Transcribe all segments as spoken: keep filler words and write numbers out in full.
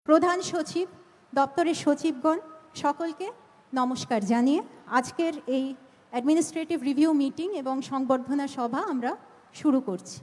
প্রধান সচিব, দপ্তরের সচিবগণ সকলকে নমস্কার জানিয়ে আজকের এই অ্যাডমিনিস্ট্রেটিভ রিভিউ মিটিং এবং সংবর্ধনা সভা আমরা শুরু করছি।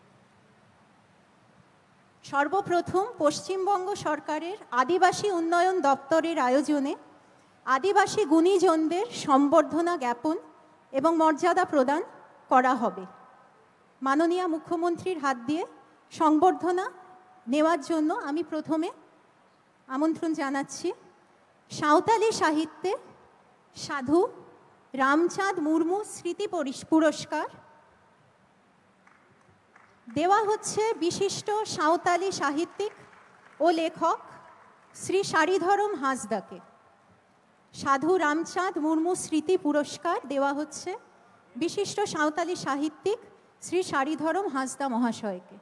সর্বপ্রথম পশ্চিমবঙ্গ সরকারের আদিবাসী উন্নয়ন দপ্তরের আয়োজনে আদিবাসী গুণীজনদের সম্বর্ধনা জ্ঞাপন এবং মর্যাদা প্রদান করা হবে। মাননীয় মুখ্যমন্ত্রীর হাত দিয়ে সংবর্ধনা নেওয়ার জন্য আমি প্রথমে আমন্ত্রণ জানাচ্ছি সাঁওতালি সাহিত্যে সাধু রামচাঁদ মুর্মু স্মৃতি পুরস্কার দেওয়া হচ্ছে বিশিষ্ট সাঁওতালি সাহিত্যিক ও লেখক শ্রী সারিধরম হাঁসদাকে। সাধু রামচাঁদ মুর্মু স্মৃতি পুরস্কার দেওয়া হচ্ছে বিশিষ্ট সাঁওতালি সাহিত্যিক শ্রী সারিধরম হাঁসদা মহাশয়কে।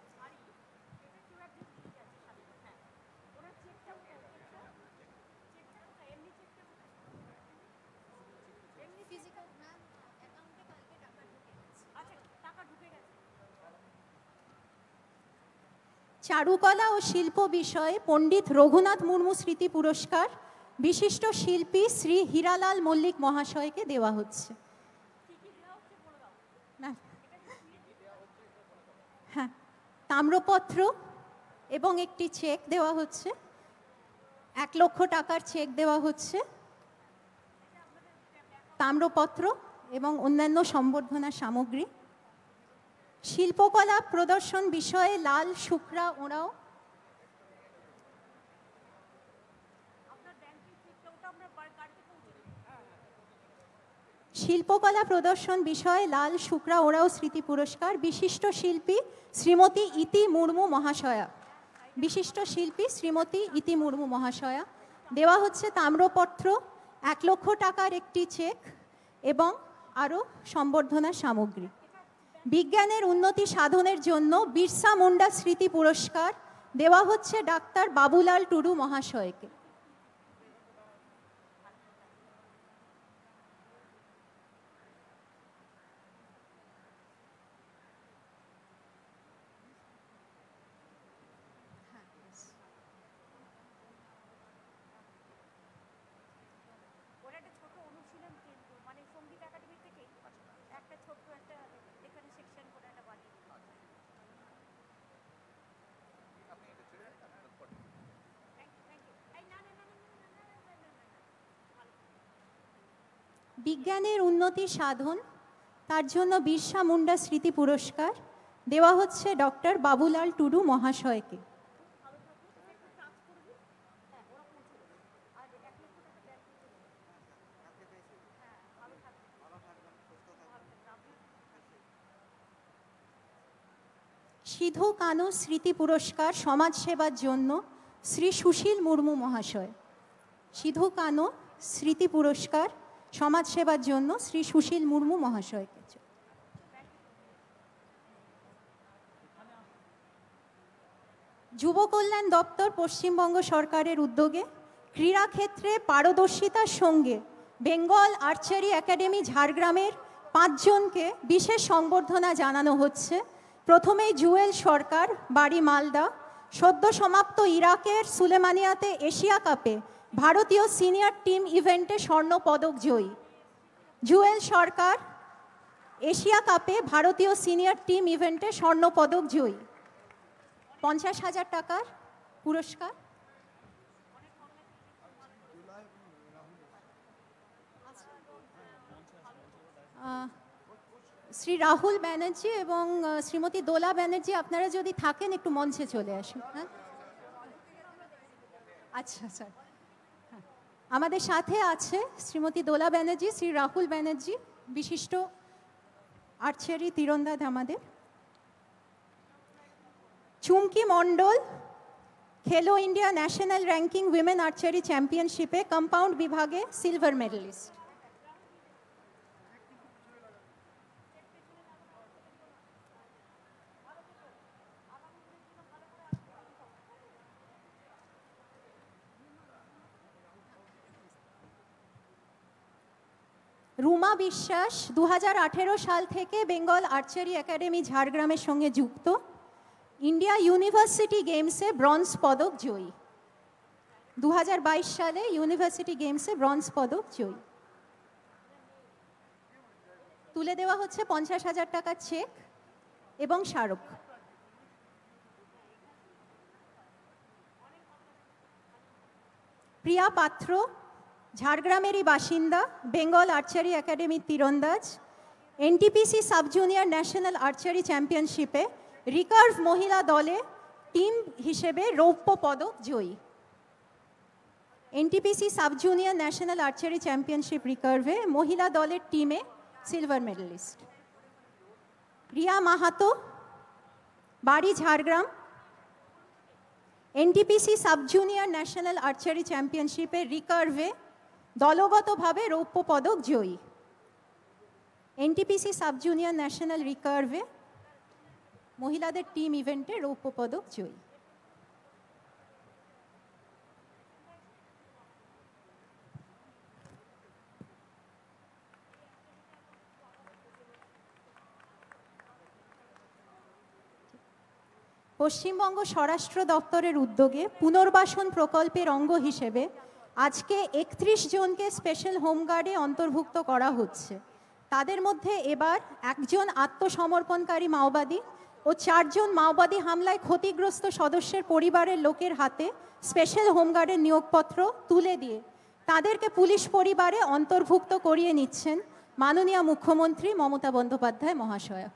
চারুকলা ও শিল্প বিষয়ে পণ্ডিত রঘুনাথ মুর্মু স্মৃতি পুরস্কার বিশিষ্ট শিল্পী শ্রী হীরালাল মল্লিক মহাশয়কে দেওয়া হচ্ছে। হ্যাঁ, তাম্রপত্র এবং একটি চেক দেওয়া হচ্ছে, এক লক্ষ টাকার চেক দেওয়া হচ্ছে। তাম্রপত্র এবং অন্যান্য সম্বর্ধনা সামগ্রী। শিল্পকলা প্রদর্শন বিষয়ে লাল শুক্রা ওরাও শিল্পকলা প্রদর্শন বিষয়ে লাল শুক্রা ওরাও স্মৃতি পুরস্কার বিশিষ্ট শিল্পী শ্রীমতী ইতি মুর্মু মহাশয়া বিশিষ্ট শিল্পী শ্রীমতী ইতি মুর্মু মহাশয়া দেওয়া হচ্ছে তাম্রপত্র, এক লক্ষ টাকার একটি চেক এবং আরও সম্বর্ধনা সামগ্রী। বিজ্ঞানের উন্নতি সাধনের জন্য বিরসা মুন্ডা স্মৃতি পুরস্কার দেওয়া হচ্ছে ডাক্তার বাবুলাল টুডু মহাশয়কে। বিজ্ঞানের উন্নতি সাধন তার জন্য বিরসা মুন্ডা স্মৃতি পুরস্কার দেওয়া হচ্ছে ডক্টর বাবুলাল টুডু মহাশয়কে। সিধু কানু স্মৃতি পুরস্কার সমাজসেবার জন্য শ্রী সুশীল মুর্মু মহাশয়। সিধু কানু স্মৃতি পুরস্কার সমাজসেবার জন্য শ্রী সুশীল মুর্মু মহাশয়কে। যুব কল্যাণ দপ্তর পশ্চিমবঙ্গ সরকারের উদ্যোগে ক্রীড়াক্ষেত্রে পারদর্শিতার সঙ্গে বেঙ্গল আর্চারি একাডেমি ঝাড়গ্রামের পাঁচজনকে বিশেষ সংবর্ধনা জানানো হচ্ছে। প্রথমেই জুয়েল সরকার, বাড়ি মালদা, সদ্য সমাপ্ত ইরাকের সুলেমানিয়াতে এশিয়া কাপে ভারতীয় সিনিয়র টিম ইভেন্টে স্বর্ণ পদক জয়ী। জুয়েল সরকার এশিয়া কাপে ভারতীয় সিনিয়র টিম ইভেন্টে স্বর্ণ পদক জয়ী, পঞ্চাশ হাজার টাকার পুরস্কার। শ্রী রাহুল ব্যানার্জি এবং শ্রীমতী দোলা ব্যানার্জি, আপনারা যদি থাকেন একটু মঞ্চে চলে আসুন। হ্যাঁ, আচ্ছা স্যার। আমাদের সাথে আছে শ্রীমতী দোলা ব্যানার্জি, শ্রী রাহুল ব্যানার্জি, বিশিষ্ট আর্চারি তীরন্দাজ আমাদের। চুমকি মণ্ডল খেলো India national ranking women archery চ্যাম্পিয়নশিপে কম্পাউন্ড বিভাগে সিলভার মেডেলিস্ট। রুমা বিশ্বাস দু হাজার আঠেরো সাল থেকে বেঙ্গল আর্চারি একাডেমি ঝাড়গ্রামের সঙ্গে যুক্ত, ইন্ডিয়া ইউনিভার্সিটি গেমসে ব্রোঞ্জ পদক জয়ী। দু হাজার বাইশ সালে ইউনিভার্সিটি গেমসে ব্রোঞ্জ পদক জয়ী। তুলে দেওয়া হচ্ছে পঞ্চাশ হাজার টাকার চেক এবং স্মারক। প্রিয়া পাত্র, ঝাড়গ্রামেরই বাসিন্দা, বেঙ্গল আর্চারি একাডেমির তীরন্দাজ, NTPC sub junior national archery চ্যাম্পিয়নশিপে রিকার্ভ মহিলা দলে টিম হিসেবে রৌপ্য পদক জয়ী। NTPC sub junior national archery championship রিকার্ভে মহিলা দলের টিমে সিলভার মেডেলিস্ট। রিয়া মাহাতো, বাড়ি Jhargram, NTPC sub junior national archery চ্যাম্পিয়নশিপে রিকার্ভে দলগতভাবে রৌপ্য পদক জয়ী। এনটিপিসি সাব জুনিয়র ন্যাশনাল রিকার্ভে মহিলাদের টিম ইভেন্টে রৌপ্য পদক জয়ী। পশ্চিমবঙ্গ স্বরাষ্ট্র দপ্তরের উদ্যোগে পুনর্বাসন প্রকল্পের অঙ্গ হিসেবে আজকে একত্রিশ জনকে স্পেশাল হোমগার্ডে অন্তর্ভুক্ত করা হচ্ছে। তাদের মধ্যে এবার একজন আত্মসমর্পণকারী মাওবাদী ও চারজন মাওবাদী হামলায় ক্ষতিগ্রস্ত সদস্যের পরিবারের লোকের হাতে স্পেশাল হোমগার্ডের নিয়োগপত্র তুলে দিয়ে তাদেরকে পুলিশ পরিবারে অন্তর্ভুক্ত করিয়ে নিচ্ছেন মাননীয় মুখ্যমন্ত্রী মমতা বন্দ্যোপাধ্যায় মহাশয়া।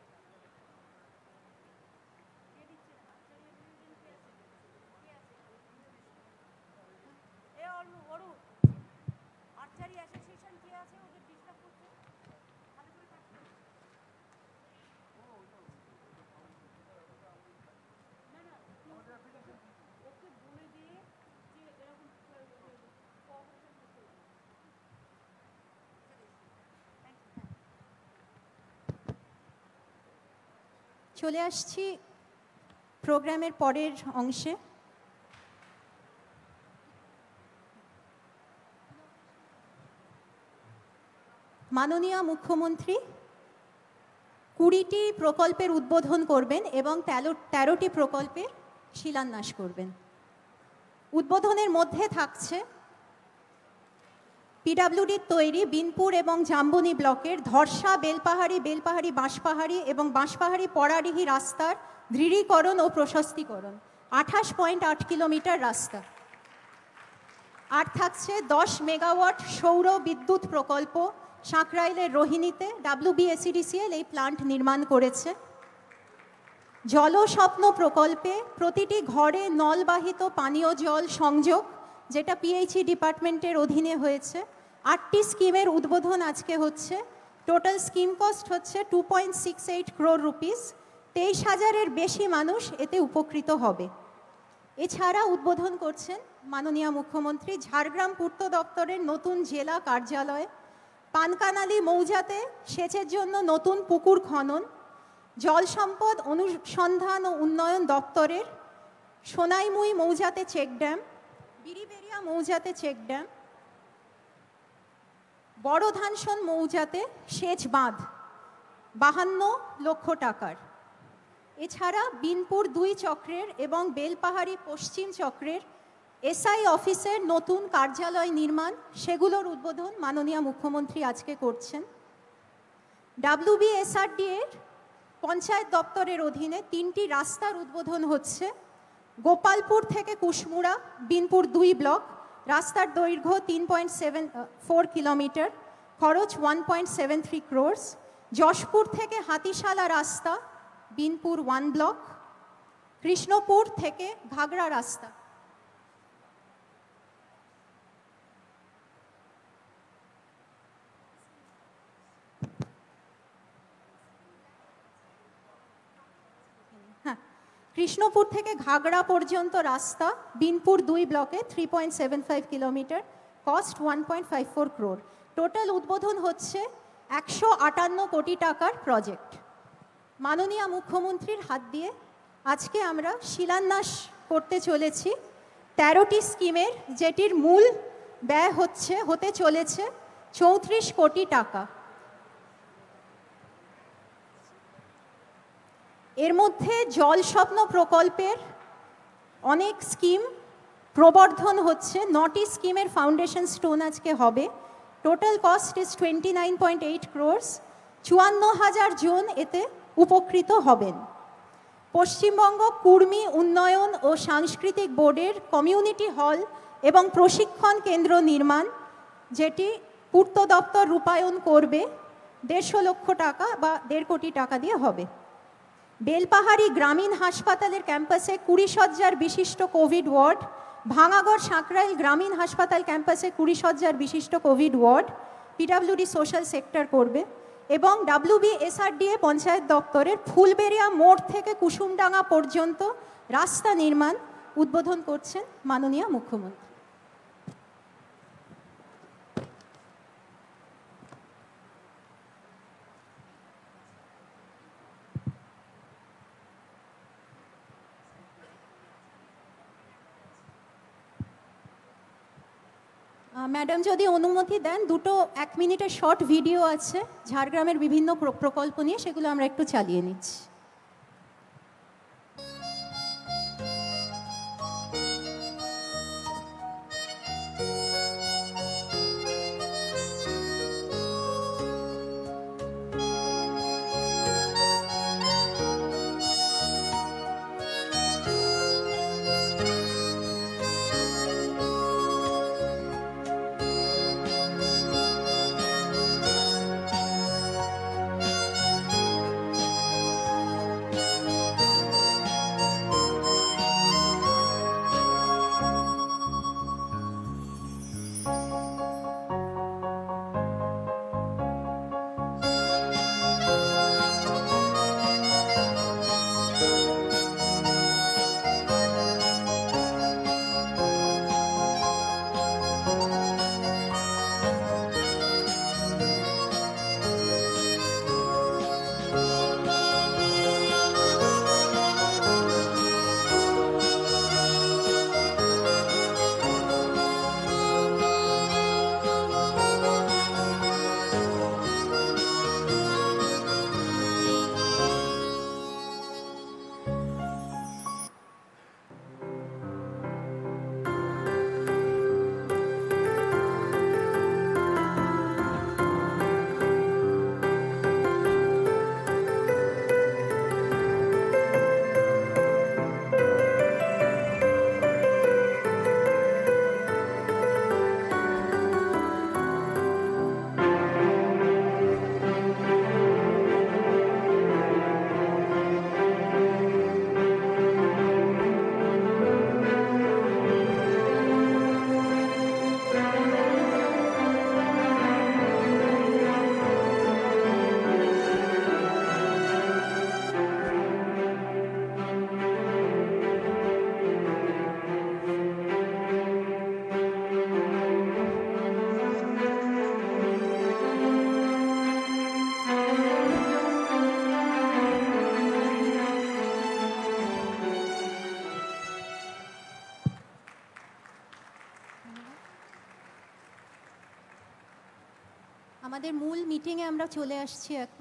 চলে আসছি প্রোগ্রামের পরের অংশে। মাননীয় মুখ্যমন্ত্রী কুড়িটি প্রকল্পের উদ্বোধন করবেন এবং তেরো তেরোটি প্রকল্পের শিলান্যাস করবেন। উদ্বোধনের মধ্যে থাকছে পিডাব্লিউডির তৈরি বিনপুর এবং জাম্বনি ব্লকের ধরসা বেলপাহাড়ি বেলপাহাড়ি বাঁশপাহাড়ি এবং বাঁশপাহাড়ি পড়াডিহি রাস্তার দৃঢ়ীকরণ ও প্রশস্তীকরণ, আঠাশ পয়েন্ট আট কিলোমিটার রাস্তা। আর থাকছে দশ মেগাওয়াট সৌর বিদ্যুৎ প্রকল্প সাঁকরাইলের রোহিণীতে। ডাব্লিউবিএসিডিসিএল এই প্লান্ট নির্মাণ করেছে। জলস্বপ্ন প্রকল্পে প্রতিটি ঘরে নলবাহিত পানীয় জল সংযোগ, যেটা পিএইচই ডিপার্টমেন্টের অধীনে হয়েছে। আটটি স্কিমের উদ্বোধন আজকে হচ্ছে। টোটাল স্কিম কস্ট হচ্ছে two point six eight crore rupees. তেইশ হাজারের বেশি মানুষ এতে উপকৃত হবে। এছাড়া উদ্বোধন করছেন মাননীয় মুখ্যমন্ত্রী ঝাড়গ্রাম পূর্ত দপ্তরের নতুন জেলা কার্যালয়, পানকানালি মৌজাতে সেচের জন্য নতুন পুকুর খনন, জল সম্পদ অনুসন্ধান ও উন্নয়ন দপ্তরের সোনাইমুই মৌজাতে চেক ড্যাম, বিরিবেরিয়া মৌজাতে চেক ড্যাম, বড় ধানসন মৌজাতে সেচ বাঁধ বাহান্ন লক্ষ টাকার। এছাড়া বিনপুর দুই চক্রের এবং বেলপাহাড়ি পশ্চিম চক্রের এসআই অফিসের নতুন কার্যালয় নির্মাণ, সেগুলোর উদ্বোধন মাননীয় মুখ্যমন্ত্রী আজকে করছেন। ডাব্লিউবিএসআরডি এর পঞ্চায়েত দপ্তরের অধীনে তিনটি রাস্তার উদ্বোধন হচ্ছে। গোপালপুর থেকে কুশমুড়া বিনপুর দুই ব্লক, রাস্তার দৈর্ঘ্য তিন পয়েন্ট সেভেন ফোর কিলোমিটার, খরচ one point seven three crores. Jashpur থেকে হাতিশালা রাস্তা বিনপুর ওয়ান ব্লক, কৃষ্ণপুর থেকে ঘাগড়া রাস্তা। হ্যাঁ, কৃষ্ণপুর থেকে ঘাগড়া পর্যন্ত রাস্তা বিনপুর দুই ব্লকে three point seven five kilometre, cost one point five four crore. Total উদ্বোধন হচ্ছে একশো আটান্ন কোটি টাকার প্রজেক্ট। মাননীয় মুখ্যমন্ত্রীর হাত দিয়ে আজকে আমরা শিলান্যাস করতে চলেছি তেরোটি স্কিমের, যেটির মূল ব্যয় হচ্ছে হতে চলেছে চৌত্রিশ কোটি টাকা। এর মধ্যে জল স্বপ্ন প্রকল্পের অনেক স্কিম প্রবর্ধন হচ্ছে, নটি স্কিমের ফাউন্ডেশন স্টোন আজকে হবে। Total cost is twenty nine point eight crores. চুয়ান্ন হাজার জন এতে উপকৃত হবেন। পশ্চিমবঙ্গ কুর্মী উন্নয়ন ও সাংস্কৃতিক বোর্ডের কমিউনিটি হল এবং প্রশিক্ষণ কেন্দ্র নির্মাণ, যেটি পূর্ত দপ্তর রূপায়ণ করবে, দেড়শো লক্ষ টাকা বা দেড় কোটি টাকা দিয়ে হবে। বেলপাহাড়ি গ্রামীণ হাসপাতালের ক্যাম্পাসে কুড়ি শয্যার বিশিষ্ট কোভিড ওয়ার্ড, ভাঙাগড় সাঁকরাইল গ্রামীণ হাসপাতাল ক্যাম্পাসে কুড়ি শয্যার বিশিষ্ট COVID ward PWD social sector করবে। এবং ডাব্লিউবিএসআরডিএ পঞ্চায়েত দপ্তরের ফুলবেড়িয়া মোড় থেকে কুসুমডাঙ্গা পর্যন্ত রাস্তা নির্মাণ উদ্বোধন করছেন মাননীয় মুখ্যমন্ত্রী। ম্যাডাম যদি অনুমতি দেন, দুটো এক মিনিটের শর্ট ভিডিও আছে ঝাড়গ্রামের বিভিন্ন প্রকল্প নিয়ে, সেগুলো আমরা একটু চালিয়ে নিচ্ছি। আমাদের মূল মিটিংয়ে আমরা চলে আসছি এখন।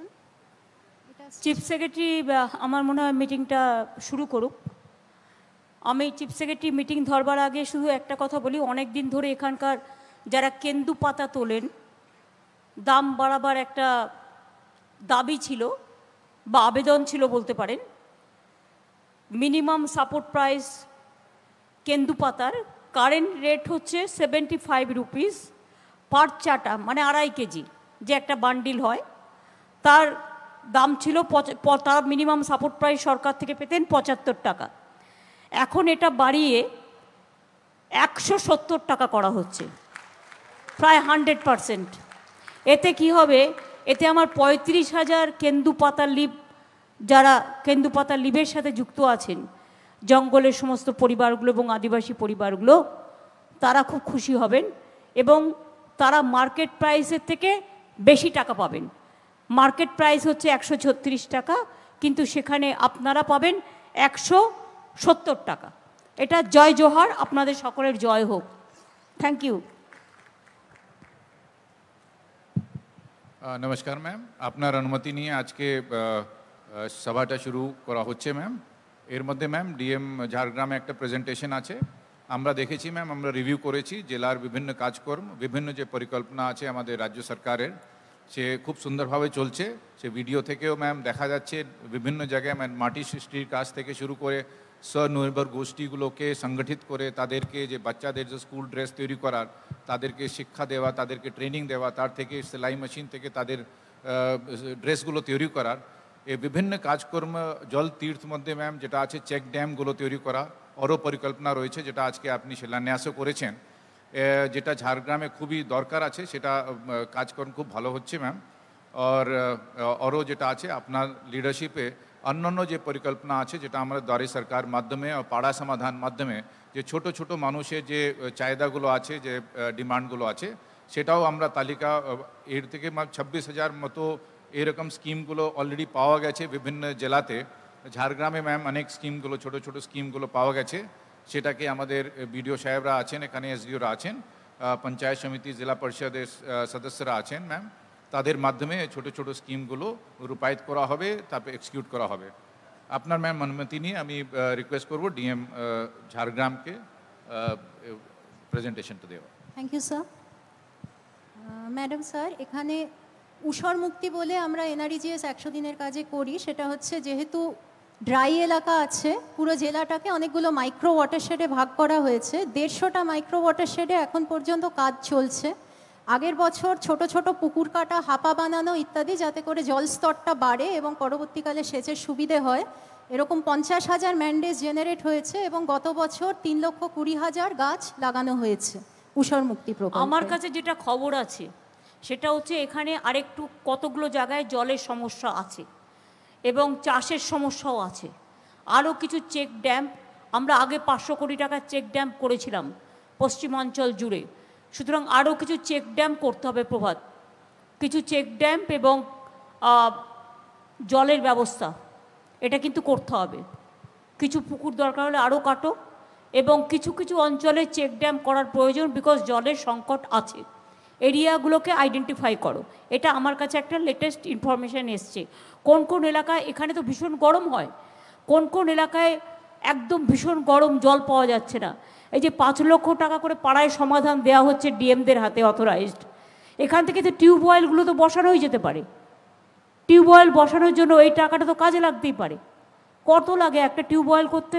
চিফ সেক্রেটারি আমার মনে হয় মিটিংটা শুরু করুক। আমি চিফ সেক্রেটারি মিটিং ধরবার আগে শুধু একটা কথা বলি, অনেক দিন ধরে এখানকার যারা কেন্দু পাতা তোলেন, দাম বাড়াবার একটা দাবি ছিল বা আবেদন ছিল বলতে পারেন। মিনিমাম সাপোর্ট প্রাইস কেন্দু পাতার কারেন্ট রেট হচ্ছে সেভেন্টি ফাইভ রুপিস পার চাটা, মানে আড়াই কেজি যে একটা বান্ডিল হয়, তার দাম ছিল, তার মিনিমাম সাপোর্ট প্রাইস সরকার থেকে পেতেন পঁচাত্তর টাকা। এখন এটা বাড়িয়ে একশো সত্তর টাকা করা হচ্ছে, প্রায় হান্ড্রেড পারসেন্ট। এতে কি হবে, এতে আমার পঁয়ত্রিশ হাজার কেন্দু পাতা লিভ, যারা কেন্দু পাতা লিভের সাথে যুক্ত আছেন, জঙ্গলের সমস্ত পরিবারগুলো এবং আদিবাসী পরিবারগুলো, তারা খুব খুশি হবেন এবং তারা মার্কেট প্রাইসের থেকে বেশি টাকা পাবেন। মার্কেট প্রাইস হচ্ছে একশো ছত্রিশ টাকা, কিন্তু সেখানে আপনারা পাবেন একশো সত্তর টাকা। এটা জয় জোহার, আপনাদের সকলের জয় হোক। Thank you. নমস্কার ম্যাম, আপনার অনুমতি নিয়ে আজকে সভাটা শুরু করা হচ্ছে ম্যাম। এর মধ্যে ম্যাম ডিএম ঝাড়গ্রামে একটা প্রেজেন্টেশন আছে, আমরা দেখেছি ম্যাম, আমরা রিভিউ করেছি জেলার বিভিন্ন কাজকর্ম, বিভিন্ন যে পরিকল্পনা আছে আমাদের রাজ্য সরকারের, সে খুব সুন্দরভাবে চলছে। সে ভিডিও থেকেও ম্যাম দেখা যাচ্ছে বিভিন্ন জায়গায় ম্যাম মাটি সৃষ্টির কাজ থেকে শুরু করে স্বনির্ভর গোষ্ঠীগুলোকে সংগঠিত করে তাদেরকে যে বাচ্চাদের যে স্কুল ড্রেস তৈরি করার, তাদেরকে শিক্ষা দেওয়া, তাদেরকে ট্রেনিং দেওয়া, তার থেকে সেলাই মেশিন থেকে তাদের ড্রেসগুলো তৈরি করার, এই বিভিন্ন কাজকর্ম জল তীর্থ মধ্যে ম্যাম যেটা আছে চেক ড্যামগুলো তৈরি করা, আরও পরিকল্পনা রয়েছে যেটা আজকে আপনি শিলান্যাসও করেছেন, যেটা ঝাড়গ্রামে খুবই দরকার আছে, সেটা কাজকর্ম খুব ভালো হচ্ছে ম্যাম। আর আরও যেটা আছে আপনার লিডারশিপে অন্যান্য যে পরিকল্পনা আছে যেটা আমরা দ্বারে সরকার মাধ্যমে ও পাড়া সমাধান মাধ্যমে যে ছোট ছোট মানুষের যে চাহিদাগুলো আছে, যে ডিমান্ডগুলো আছে, সেটাও আমরা তালিকা এর থেকে ছাব্বিশ হাজার মতো এরকম স্কিমগুলো অলরেডি পাওয়া গেছে বিভিন্ন জেলাতে। ঝাড়গ্রামে ম্যাম অনেক স্কিমগুলো ছোট ছোট স্কিমগুলো পাওয়া গেছে, সেটাকে আমাদের বিডিও সাহেবরা আছেন, এখানে এসডিওরা আছেন, পঞ্চায়েত সমিতি জেলা পরিষদের সদস্যরা আছেন ম্যাম, তাদের মাধ্যমে ছোট ছোট স্কিমগুলো রূপায়িত করা হবে, তারপরে এক্সিকিউট করা হবে। আপনার ম্যাম অনুমতি নিয়ে আমি রিকোয়েস্ট করব ডিএম ঝাড়গ্রামকে প্রেজেন্টেশনটা দেওয়া। Thank you sir. Madam sir, এখানে ঊষর মুক্তি বলে আমরা এনআরইজিএস একশো দিনের কাজে করি, সেটা হচ্ছে যেহেতু ড্রাই এলাকা আছে, পুরো জেলাটাকে অনেকগুলো মাইক্রো ওয়াটারশেডে ভাগ করা হয়েছে। দেড়শোটা মাইক্রো ওয়াটারশেডে এখন পর্যন্ত কাজ চলছে। আগের বছর ছোট ছোট পুকুর কাটা, হাপা বানানো ইত্যাদি, যাতে করে জল স্তরটা বাড়ে এবং পরবর্তীকালে সেচের সুবিধে হয়, এরকম পঞ্চাশ হাজার ম্যান্ডেজ জেনারেট হয়েছে এবং গত বছর তিন লক্ষ কুড়ি হাজার গাছ লাগানো হয়েছে ঊষর মুক্তি প্রকল্পে। আমার কাছে যেটা খবর আছে সেটা হচ্ছে এখানে আরেকটু কতগুলো জায়গায় জলের সমস্যা আছে এবং চাষের সমস্যাও আছে। আরও কিছু চেক ড্যাম, আমরা আগে পাঁচশো কোটি টাকার চেক ড্যাম করেছিলাম পশ্চিমাঞ্চল জুড়ে, সুতরাং আরও কিছু চেক ড্যাম করতে হবে প্রভাত, কিছু চেক ড্যাম এবং জলের ব্যবস্থা এটা কিন্তু করতে হবে। কিছু পুকুর দরকার হলে আরও কাটো, এবং কিছু কিছু অঞ্চলে চেক ড্যাম করার প্রয়োজন, বিকজ জলের সংকট আছে। এরিয়াগুলোকে আইডেন্টিফাই করো, এটা আমার কাছে একটা লেটেস্ট ইনফরমেশান এসছে। কোন কোন এলাকায়, এখানে তো ভীষণ গরম হয়, কোন কোন এলাকায় একদম ভীষণ গরম, জল পাওয়া যাচ্ছে না। এই যে পাঁচ লক্ষ টাকা করে পাড়ায় সমাধান দেওয়া হচ্ছে ডিএমদের হাতে অথরাইজড, এখান থেকে তো টিউবওয়েলগুলো তো বসানোই যেতে পারে। টিউবওয়েল বসানোর জন্য এই টাকাটা তো কাজে লাগতেই পারে। কত লাগে একটা টিউবওয়েল করতে?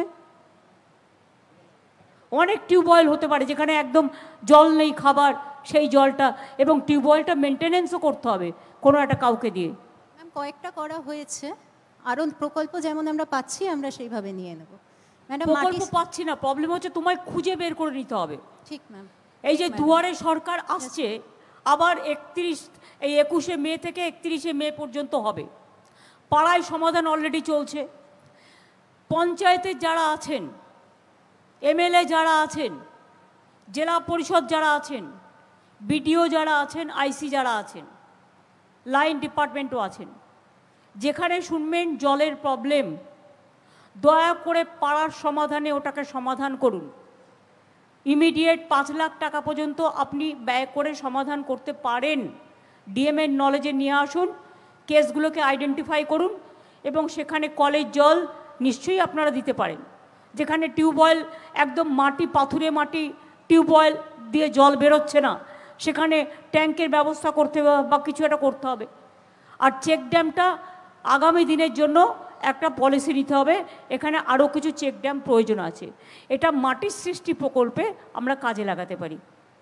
অনেক টিউবওয়েল হতে পারে যেখানে একদম জল নেই, খাবার সেই জলটা, এবং টিউবওয়েলটা মেনটেনেন্সও করতে হবে কোনো একটা কাউকে দিয়ে। ম্যাম, কয়েকটা করা হয়েছে, আরও প্রকল্প যেমন আমরা পাচ্ছি আমরা সেইভাবে নিয়ে নেব। ম্যাডাম, প্রকল্প পাচ্ছি না, প্রবলেম হচ্ছে তোমায় খুঁজে বের করে নিতে হবে। ঠিক ম্যাম। এই যে দুয়ারে সরকার আসছে, আবার একত্রিশ এই একুশে মে থেকে একত্রিশে মে পর্যন্ত হবে। পাড়ায় সমাধান অলরেডি চলছে। পঞ্চায়েতের যারা আছেন, এমএলএ যারা আছেন, জেলা পরিষদ যারা আছেন, বিডিও যারা আছেন, আইসি যারা আছেন, লাইন ডিপার্টমেন্টও আছেন, যেখানে শুনবেন জলের প্রবলেম, দয়া করে পাড়ার সমাধানে ওটাকে সমাধান করুন। ইমিডিয়েট পাঁচ লাখ টাকা পর্যন্ত আপনি ব্যয় করে সমাধান করতে পারেন। ডিএমের নলেজে নিয়ে আসুন, কেসগুলোকে আইডেন্টিফাই করুন, এবং সেখানে কলের জল নিশ্চয়ই আপনারা দিতে পারেন। যেখানে টিউবওয়েল একদম মাটি, পাথুরে মাটি, টিউবওয়েল দিয়ে জল বেরোচ্ছে না, সেখানে ট্যাঙ্কের ব্যবস্থা করতে বা কিছু একটা করতে হবে। আর চেক ড্যামটা আগামী দিনের জন্য একটা পলিসি নিতে হবে, এখানে আরও কিছু চেক ড্যাম প্রয়োজন আছে। এটা মাটির সৃষ্টি প্রকল্পে আমরা কাজে লাগাতে পারি।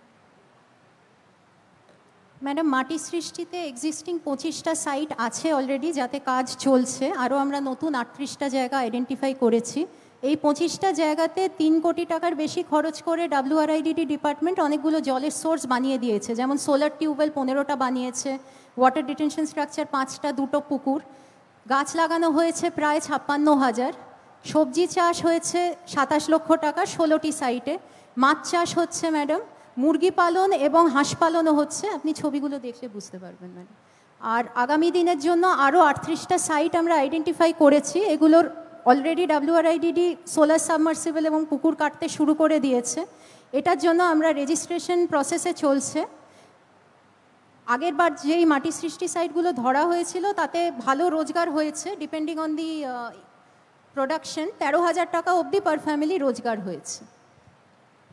ম্যাডাম, মাটি সৃষ্টিতে এক্সিস্টিং পঁচিশটা সাইট আছে অলরেডি, যাতে কাজ চলছে। আরও আমরা নতুন আটত্রিশটা জায়গা আইডেন্টিফাই করেছি। এই পঁচিশটা জায়গাতে তিন কোটি টাকার বেশি খরচ করে ডাব্লিউআরআইডিডি ডিপার্টমেন্ট অনেকগুলো জলের সোর্স বানিয়ে দিয়েছে, যেমন সোলার টিউবওয়েল পনেরোটা বানিয়েছে, ওয়াটার ডিটেনশন স্ট্রাকচার পাঁচটা, দুটো পুকুর, গাছ লাগানো হয়েছে প্রায় ছাপ্পান্ন হাজার, সবজি চাষ হয়েছে সাতাশ লক্ষ টাকা ষোলোটি সাইটে, মাছ চাষ হচ্ছে ম্যাডাম, মুরগি পালন এবং হাঁস পালনও হচ্ছে, আপনি ছবিগুলো দেখলে বুঝতে পারবেন ম্যাডাম। আর আগামী দিনের জন্য আরও আটত্রিশটা সাইট আমরা আইডেন্টিফাই করেছি। এগুলোর অলরেডি ডাব্লিউআরআইডিডি সোলার সাবমার্সিবল এবং পুকুর কাটতে শুরু করে দিয়েছে। এটার জন্য আমরা রেজিস্ট্রেশন প্রসেসে চলছে। আগের বার যেই মাটি সৃষ্টি সাইটগুলো ধরা হয়েছিল তাতে ভালো রোজগার হয়েছে, ডিপেন্ডিং অন দি প্রোডাকশন তেরো হাজার টাকা অবধি পার ফ্যামিলি রোজগার হয়েছে।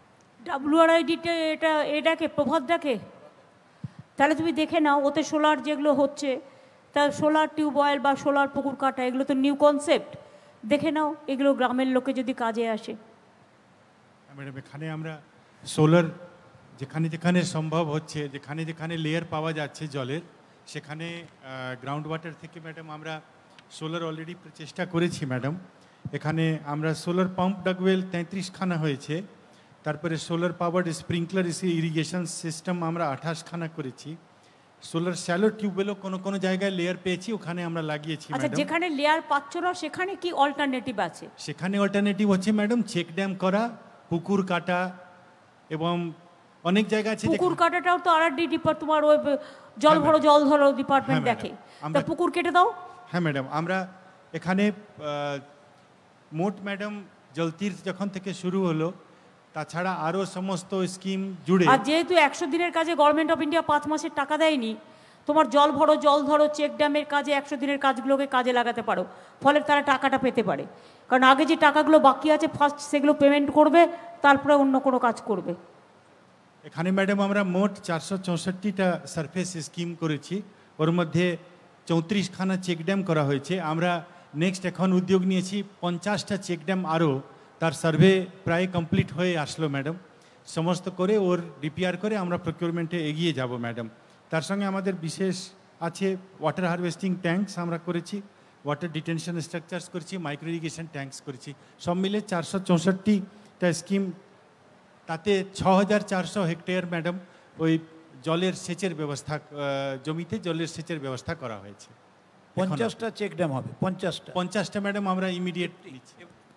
ডাব্লিউআরআইডিতে এটা এটাকে প্রভাত ডাকে, তাহলে তুমি দেখে নাও ওতে সোলার যেগুলো হচ্ছে, তা সোলার টিউবওয়েল বা সোলার পুকুর কাটা এগুলো তো নিউ কনসেপ্ট, দেখে নাও এগুলো গ্রামের লোকে যদি কাজে আসে। ম্যাডাম এখানে আমরা সোলার যেখানে যেখানে সম্ভব হচ্ছে, যেখানে যেখানে লেয়ার পাওয়া যাচ্ছে জলের, সেখানে গ্রাউন্ড ওয়াটার থেকে ম্যাডাম আমরা সোলার অলরেডি চেষ্টা করেছি ম্যাডাম। এখানে আমরা সোলার পাম্প ডাকওয়েল তেত্রিশখানা হয়েছে, তারপরে solar powered sprinkler irrigation system আমরা আঠাশখানা করেছি। সোলার শ্যালো টিউবওয়েলও কোনো কোনো জায়গায় লেয়ার পেয়েছি, ওখানে আমরা লাগিয়েছি আচ্ছা, ম্যাডাম। যেখানে লেয়ার পাচ্ছ না সেখানে কি অল্টারনেটিভ আছে? সেখানে অল্টারনেটিভ হচ্ছে ম্যাডাম চেক ড্যাম করা, পুকুর কাটা, এবং অনেক জায়গা আছে। পুকুর কাটাটাও তো আর ডি ডিপার্ট তোমার ওই জল ভরো জল ধরো ডিপার্টমেন্ট হ্যাঁ, দেখে, আমরা- তা পুকুর কেটে দাও। হ্যাঁ ম্যাডাম, আমরা এখানে আহ, মোট ম্যাডাম জলতীর্থ যখন থেকে শুরু হলো, তাছাড়া আরও সমস্ত স্কিম জুড়ে, আর যেহেতু একশো দিনের কাজে গভর্নমেন্ট অফ ইন্ডিয়া পাঁচ মাসের টাকা দেয়নি, তোমার জল ভরো জল ধরো চেক ড্যামের কাজে একশো দিনের কাজগুলোকে কাজে লাগাতে পারো, ফলে তারা টাকাটা পেতে পারে। কারণ আগে যে টাকাগুলো বাকি আছে ফার্স্ট সেগুলো পেমেন্ট করবে, তারপরে অন্য কোনো কাজ করবে। এখানে ম্যাডাম আমরা মোট চারশো চৌষট্টিটা সারফেস স্কিম করেছি, ওর মধ্যে চৌত্রিশখানা চেক ড্যাম করা হয়েছে। আমরা নেক্সট এখন উদ্যোগ নিয়েছি পঞ্চাশটা চেক ড্যাম, আরও তার সার্ভে প্রায় কমপ্লিট হয়ে আসলো ম্যাডাম। সমস্ত করে ওর রিপেয়ার করে আমরা প্রকিউরমেন্টে এগিয়ে যাব ম্যাডাম। তার সঙ্গে আমাদের বিশেষ আছে ওয়াটার হারভেস্টিং ট্যাঙ্কস আমরা করেছি, ওয়াটার ডিটেনশন স্ট্রাকচার্স করেছি, মাইক্রো ইরিগেশন ট্যাঙ্কস করেছি, সব মিলে চারশো চৌষট্টিটা স্কিম। তাতে ছ হাজার চারশো হেক্টর ম্যাডাম ওই জলের সেচের ব্যবস্থা, জমিতে জলের সেচের ব্যবস্থা করা হয়েছে। পঞ্চাশটা চেক ড্যাম হবে, পঞ্চাশটা পঞ্চাশটা ম্যাডাম আমরা ইমিডিয়েট নিচ্ছি।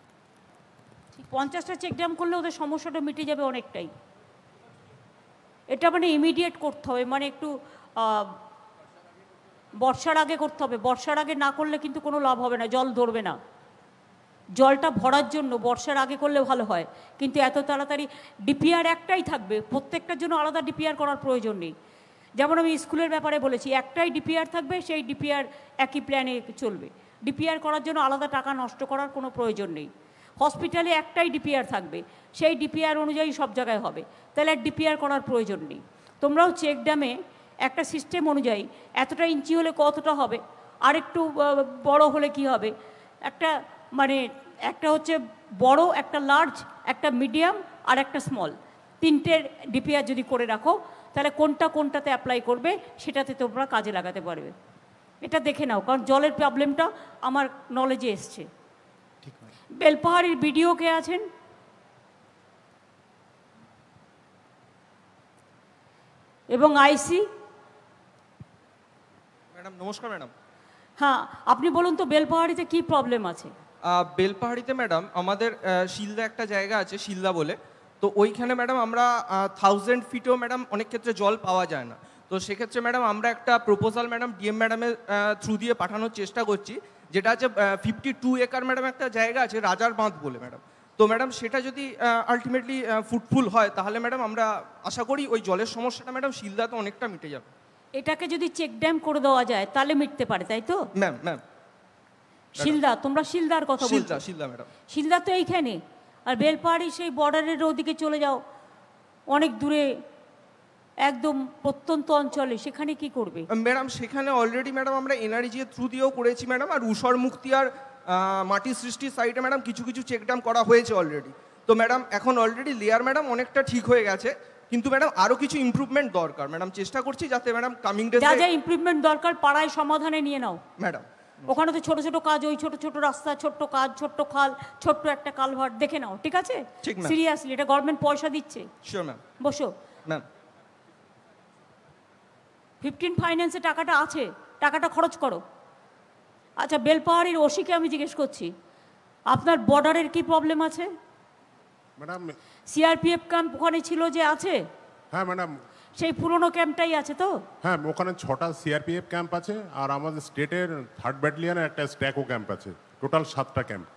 পঞ্চাশটা চেক ড্যাম করলে ওদের সমস্যাটা মিটে যাবে অনেকটাই। এটা মানে ইমিডিয়েট করতে হবে, মানে একটু আহ, বর্ষার আগে করতে হবে। বর্ষার আগে না করলে কিন্তু কোনো লাভ হবে না, জল ধরবে না। জলটা ভরার জন্য বর্ষার আগে করলে ভালো হয়, কিন্তু এত তাড়াতাড়ি ডিপিআর একটাই থাকবে, প্রত্যেকটার জন্য আলাদা ডিপিআর করার প্রয়োজন নেই। যেমন আমি স্কুলের ব্যাপারে বলেছি, একটাই ডিপিআর থাকবে, সেই ডিপিআর একই প্ল্যানে চলবে। ডিপিআর করার জন্য আলাদা টাকা নষ্ট করার কোনো প্রয়োজন নেই। হসপিটালে একটাই ডিপিআর থাকবে, সেই ডিপিআর অনুযায়ী সব জায়গায় হবে, তাহলে আর ডিপিআর করার প্রয়োজন নেই। তোমরাও চেক ড্যামে একটা সিস্টেম অনুযায়ী এতটা ইঞ্চি হলে কতটা হবে, আর একটু বড় হলে কি হবে, একটা মানে একটা হচ্ছে বড়, একটা লার্জ, একটা মিডিয়াম আর একটা স্মল, তিনটের ডিপিআর যদি করে রাখো, তাহলে কোনটা কোনটাতে অ্যাপ্লাই করবে সেটাতে তোমরা কাজে লাগাতে পারবে। এটা দেখে নাও, কারণ জলের প্রবলেমটা আমার নলেজে এসছে। বেলপাহাড়ির বিডিও কে আছেন? এবং আইসি ম্যাডাম নমস্কার। ম্যাডাম হ্যাঁ, আপনি বলুন তো বেলপাহাড়িতে কি প্রবলেম আছে? বেলপাহাড়িতে ম্যাডাম আমাদের শিলদা একটা জায়গা আছে, শিলদা বলে, তো ওইখানে ম্যাডাম আমরা থাউজেন্ড ফিটেও ম্যাডাম অনেক ক্ষেত্রে জল পাওয়া যায় না। তো সেক্ষেত্রে ম্যাডাম আমরা একটা প্রপোজাল ম্যাডাম ডিএম ম্যাডামের থ্রু দিয়ে পাঠানোর চেষ্টা করছি, যেটা আছে ফিফটি টু একর ম্যাডাম একটা জায়গা আছে রাজার বাঁধ বলে ম্যাডাম। তো ম্যাডাম সেটা যদি আলটিমেটলি ফ্রুটফুল হয়, তাহলে ম্যাডাম আমরা আশা করি ওই জলের সমস্যাটা ম্যাডাম শিলদাতে অনেকটা মিটে যাবে। এটাকে যদি চেক ড্যাম করে দেওয়া যায় তাহলে মিটতে পারে, তাই তো? ম্যাম ম্যাম শিলদা, তোমরা শিলদার কথা বলছো? শিলদা শিলদা ম্যাডাম। শিলদা তো এইখানে, আর বেলপাহাড়ি সেই বর্ডারের ওদিকে চলে যাও, অনেক দূরে, একদম প্রত্যন্ত অঞ্চলে, সেখানে কি করবে? ম্যাডাম সেখানে অলরেডি ম্যাডাম আমরা এনআরজি এর থ্রু দিয়েও করেছি ম্যাডাম, আর উষর মুক্তি আর মাটি সৃষ্টির সাইডে ম্যাডাম কিছু কিছু চেক ড্যাম করা হয়েছে অলরেডি। তো ম্যাডাম এখন অলরেডি লেয়ার ম্যাডাম অনেকটা ঠিক হয়ে গেছে, কিন্তু ম্যাডাম আরও কিছু ইমপ্রুভমেন্ট দরকার ম্যাডাম। চেষ্টা করছি যাতে ম্যাডাম কামিং ডেজে যা যা ইমপ্রুভমেন্ট দরকার পাড়ায় সমাধানে নিয়ে নাও ম্যাডাম। ওখানে তো ছোট ছোট কাজ, ওই ছোট ছোট রাস্তা, ছোট্ট কাজ, ছোট্ট খাল, ছোট্ট একটা কালভার্ট দেখে নাও, ঠিক আছে? ঠিক ম্যাম। সিরিয়াসলি, এটা গভর্নমেন্ট পয়সা দিচ্ছে। Sure ma'am. বসো। ম্যাম ফিফটিন ফাইন্যান্সে টাকাটা আছে, টাকাটা খরচ করো। আচ্ছা, বেলপাহাড়ির ওসিকে আমি জিজ্ঞেস করছি, আপনার বর্ডারের কি প্রবলেম আছে? ম্যাডাম সিআরপিএফ ক্যাম্প ওখানে ছিল যে আছে? হ্যাঁ ম্যাডাম। সেই পুরনো ক্যাম্পটাই আছে তো? হ্যাঁ, ওখানে ছটা সিআরপিএফ ক্যাম্প আছে, আর আমাদের স্টেটের থার্ড ব্যাটালিয়নের একটা স্ট্যাকো ক্যাম্প আছে, টোটাল সাতটা ক্যাম্প।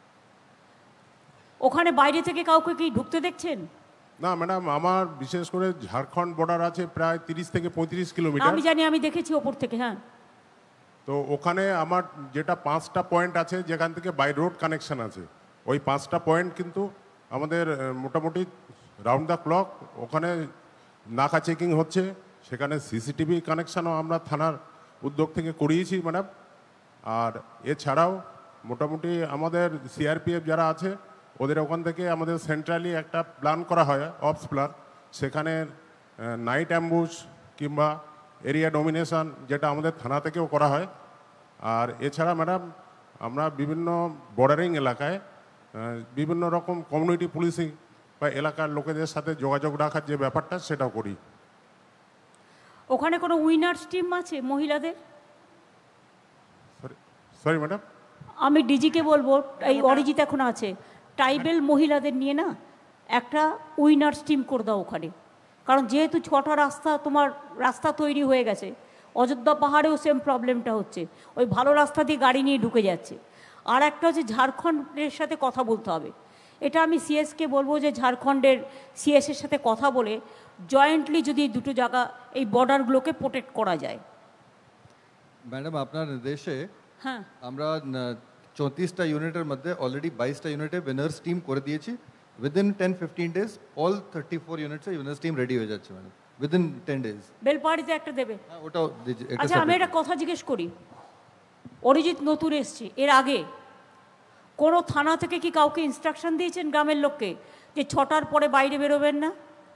ওখানে বাইরে থেকে কাউকে কি ঢুকতে দেখছেন? না ম্যাডাম, আমার বিশেষ করে ঝাড়খণ্ড বর্ডার আছে প্রায় তিরিশ থেকে পঁয়ত্রিশ কিলোমিটার। আমি জানি, আমি দেখেছি ওপর থেকে। হ্যাঁ, তো ওখানে আমার যেটা পাঁচটা পয়েন্ট আছে যেখান থেকে বাই রোড কানেকশন আছে, ওই পাঁচটা পয়েন্ট কিন্তু আমাদের মোটামুটি রাউন্ড দ্য ক্লক ওখানে নাকা চেকিং হচ্ছে, সেখানে সিসিটিভি কানেকশানও আমরা থানার উদ্যোগ থেকে করিয়েছি ম্যাডাম। আর এছাড়াও মোটামুটি আমাদের সিআরপিএফ যারা আছে ওদের ওখান থেকে আমাদের সেন্ট্রালি একটা প্ল্যান করা হয়, অপস প্ল্যান, সেখানে নাইট অ্যাম্বুশ কিংবা এরিয়া ডমিনেশন যেটা আমাদের থানা থেকেও করা হয়। আর এছাড়া ম্যাডাম আমরা বিভিন্ন বর্ডারিং এলাকায় বিভিন্ন রকম কমিউনিটি পুলিশিং বা এলাকার লোকেদের সাথে যোগাযোগ রাখার যে ব্যাপারটা সেটাও করি। ওখানে কোনো উইনার্স টিম আছে মহিলাদের? সরি সরি ম্যাডাম, আমি ডিজিকে বলবো, এই অরিজিৎ এখন আছে, ট্রাইবেল মহিলাদের নিয়ে না একটা উইনার্স টিম করে দাও ওখানে। কারণ যেহেতু ছটা রাস্তা তোমার রাস্তা তৈরি হয়ে গেছে, অযোধ্যা পাহাড়েও সেম প্রবলেমটা হচ্ছে, ওই ভালো রাস্তা দিয়ে গাড়ি নিয়ে ঢুকে যাচ্ছে। আর একটা হচ্ছে ঝাড়খণ্ডের সাথে কথা বলতে হবে। এটা আমি সিএসকে বলবো যে ঝাড়খণ্ডের সিএসের সাথে কথা বলে জয়েন্টলি যদি দুটো জায়গা এই বর্ডারগুলোকে প্রোটেক্ট করা যায়। ম্যাডাম আপনার নির্দেশে হ্যাঁ, আমরা চৌত্রিশটা ইউনিটের মধ্যে অলরেডি বাইশটা ইউনিটে উইনার্স টিম করে দিয়েছি। Within ten fifteen days all thirty four ইউনিটসে উইনার্স টিম রেডি হয়ে যাচ্ছে ম্যাডাম, উইদিন টেন ডেজ। বেলপাহাড়িতে একটা দেবে? হ্যাঁ ওটাও দিয়েছি। আচ্ছা আমি একটা কথা জিজ্ঞেস করি, অরিজিৎ নতুন এসছে, এর আগে কোনো থানা থেকে কি কাউকে ইনস্ট্রাকশন দিয়েছেন গ্রামের লোককে যে ছটার পরে বাইরে বেরোবেন না?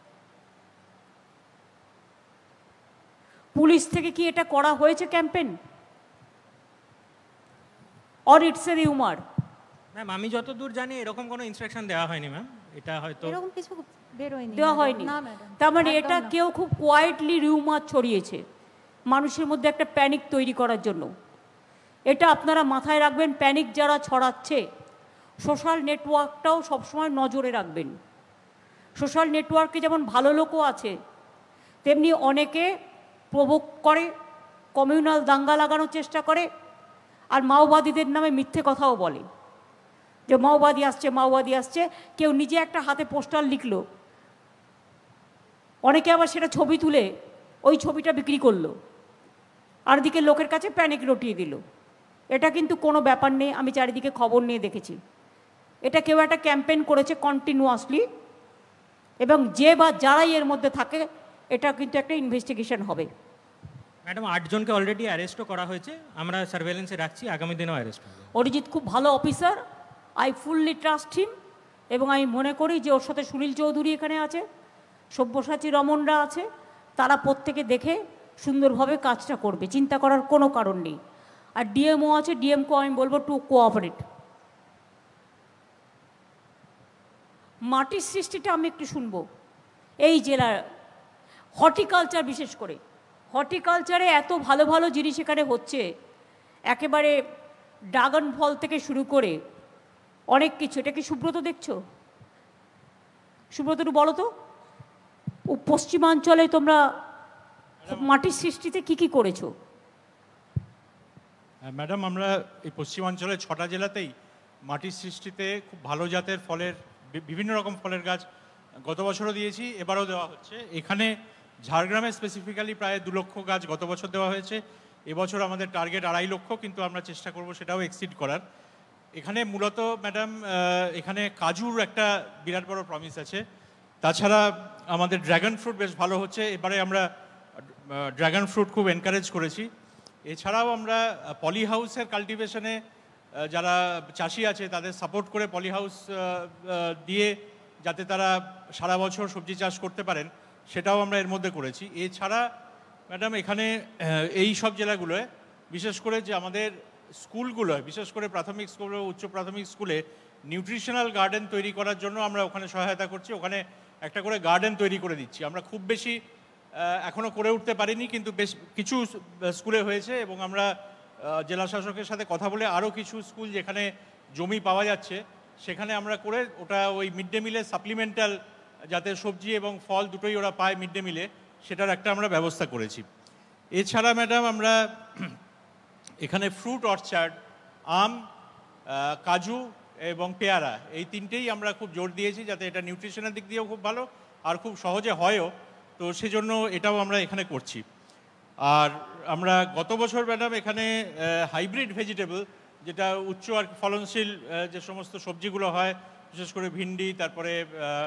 পুলিশ থেকে কি এটা করা হয়েছে campaign, or it's a rumour? Ma'am আমি যতদূর জানি এরকম কোনো ইনস্ট্রাকশন দেওয়া হয়নি ম্যাম, এটা হয়তো এরকম কিছু বেরোয়নি, দেওয়া হয়নি। না ম্যাডাম। তার মানে একদম এটা না। কেউ খুব কোয়াইটলি রিউমার ছড়িয়েছে মানুষের মধ্যে একটা প্যানিক তৈরি করার জন্য। এটা আপনারা মাথায় রাখবেন, প্যানিক যারা ছড়াচ্ছে সোশ্যাল নেটওয়ার্কটাও সবসময় নজরে রাখবেন। সোশ্যাল নেটওয়ার্কে যেমন ভালো লোকও আছে, তেমনি অনেকে প্রভোগ করে, কমিউনাল দাঙ্গা লাগানোর চেষ্টা করে, আর মাওবাদীদের নামে মিথ্যে কথাও বলে যে মাওবাদী আসছে মাওবাদী আসছে। কেউ নিজে একটা হাতে পোস্টার লিখলো, অনেকে আবার সেটা ছবি তুলে ওই ছবিটা বিক্রি করলো, আর দিকে লোকের কাছে প্যানিক রটিয়ে দিল। এটা কিন্তু কোনো ব্যাপার নেই, আমি চারিদিকে খবর নিয়ে দেখেছি। এটা কেউ একটা ক্যাম্পেইন করেছে কন্টিনিউয়াসলি, এবং যে বা যারাই এর মধ্যে থাকে এটা কিন্তু একটা ইনভেস্টিগেশন হবে। ম্যাডাম আটজনকে অলরেডি অ্যারেস্টও করা হয়েছে, আমরা সার্ভেলেন্সে রাখছি, আগামী দিনেও অ্যারেস্ট হবে। অরিজিৎ খুব ভালো officer, I fully trust him, এবং আমি মনে করি যে ওর সাথে সুনীল চৌধুরী এখানে আছে, সব্যসাচী রমনরা আছে, তারা প্রত্যেকে দেখে সুন্দরভাবে কাজটা করবে, চিন্তা করার কোনো কারণ নেই। আর ডিএমও আছে, ডিএমকেও আমি বলবো টু কোঅপারেট। মাটির সৃষ্টিটা আমি একটু শুনবো এই জেলার, হর্টিকালচার বিশেষ করে, হর্টিকালচারে এত ভালো ভালো জিনিস এখানে হচ্ছে, একেবারে ড্রাগন ফল থেকে শুরু করে অনেক কিছু। এটা কি সুব্রত দেখছো? সুব্রত একটু বলো তো, ও পশ্চিমাঞ্চলে তোমরা মাটির সৃষ্টিতে কি কি করেছো? ম্যাডাম আমরা এই পশ্চিমাঞ্চলের ছটা জেলাতেই মাটির সৃষ্টিতে খুব ভালো জাতের ফলের বিভিন্ন রকম ফলের গাছ গত বছরও দিয়েছি, এবারও দেওয়া হচ্ছে। এখানে ঝাড়গ্রামে স্পেসিফিক্যালি প্রায় দু লক্ষ গাছ গত বছর দেওয়া হয়েছে, এবছর আমাদের টার্গেট আড়াই লক্ষ, কিন্তু আমরা চেষ্টা করব সেটাও এক্সিড করার। এখানে মূলত ম্যাডাম এখানে কাজুর একটা বিরাট বড় প্রমিস আছে, তাছাড়া আমাদের ড্র্যাগন ফ্রুট বেশ ভালো হচ্ছে, এবারে আমরা ড্র্যাগন ফ্রুট খুব এনকারেজ করেছি। এছাড়াও আমরা পলি হাউসের কাল্টিভেশনে যারা চাষি আছে তাদের সাপোর্ট করে পলি হাউস দিয়ে যাতে তারা সারা বছর সবজি চাষ করতে পারেন সেটাও আমরা এর মধ্যে করেছি। এছাড়া ম্যাডাম এখানে এই সব জেলাগুলোয় বিশেষ করে যে আমাদের স্কুলগুলোয়, বিশেষ করে প্রাথমিক স্কুল ও উচ্চ প্রাথমিক স্কুলে নিউট্রিশনাল গার্ডেন তৈরি করার জন্য আমরা ওখানে সহায়তা করছি, ওখানে একটা করে গার্ডেন তৈরি করে দিচ্ছি। আমরা খুব বেশি এখনও করে উঠতে পারিনি, কিন্তু বেশ কিছু স্কুলে হয়েছে, এবং আমরা জেলা শাসকের সাথে কথা বলে আরও কিছু স্কুল যেখানে জমি পাওয়া যাচ্ছে সেখানে আমরা করে ওটা ওই মিড ডে মিলে সাপ্লিমেন্টাল যাতে সবজি এবং ফল দুটোই ওরা পায় মিড ডে মিলে, সেটার একটা আমরা ব্যবস্থা করেছি। এছাড়া ম্যাডাম আমরা এখানে ফ্রুট অর্চার্ড, আম, কাজু এবং পেয়ারা এই তিনটেই আমরা খুব জোর দিয়েছি যাতে এটা নিউট্রিশনের দিক দিয়েও খুব ভালো আর খুব সহজে হয়ও, তো সেজন্য এটাও আমরা এখানে করছি। আর আমরা গত বছর ম্যাডাম এখানে হাইব্রিড ভেজিটেবল, যেটা উচ্চ আর ফলনশীল যে সমস্ত সবজিগুলো হয়, বিশেষ করে ভিন্ডি, তারপরে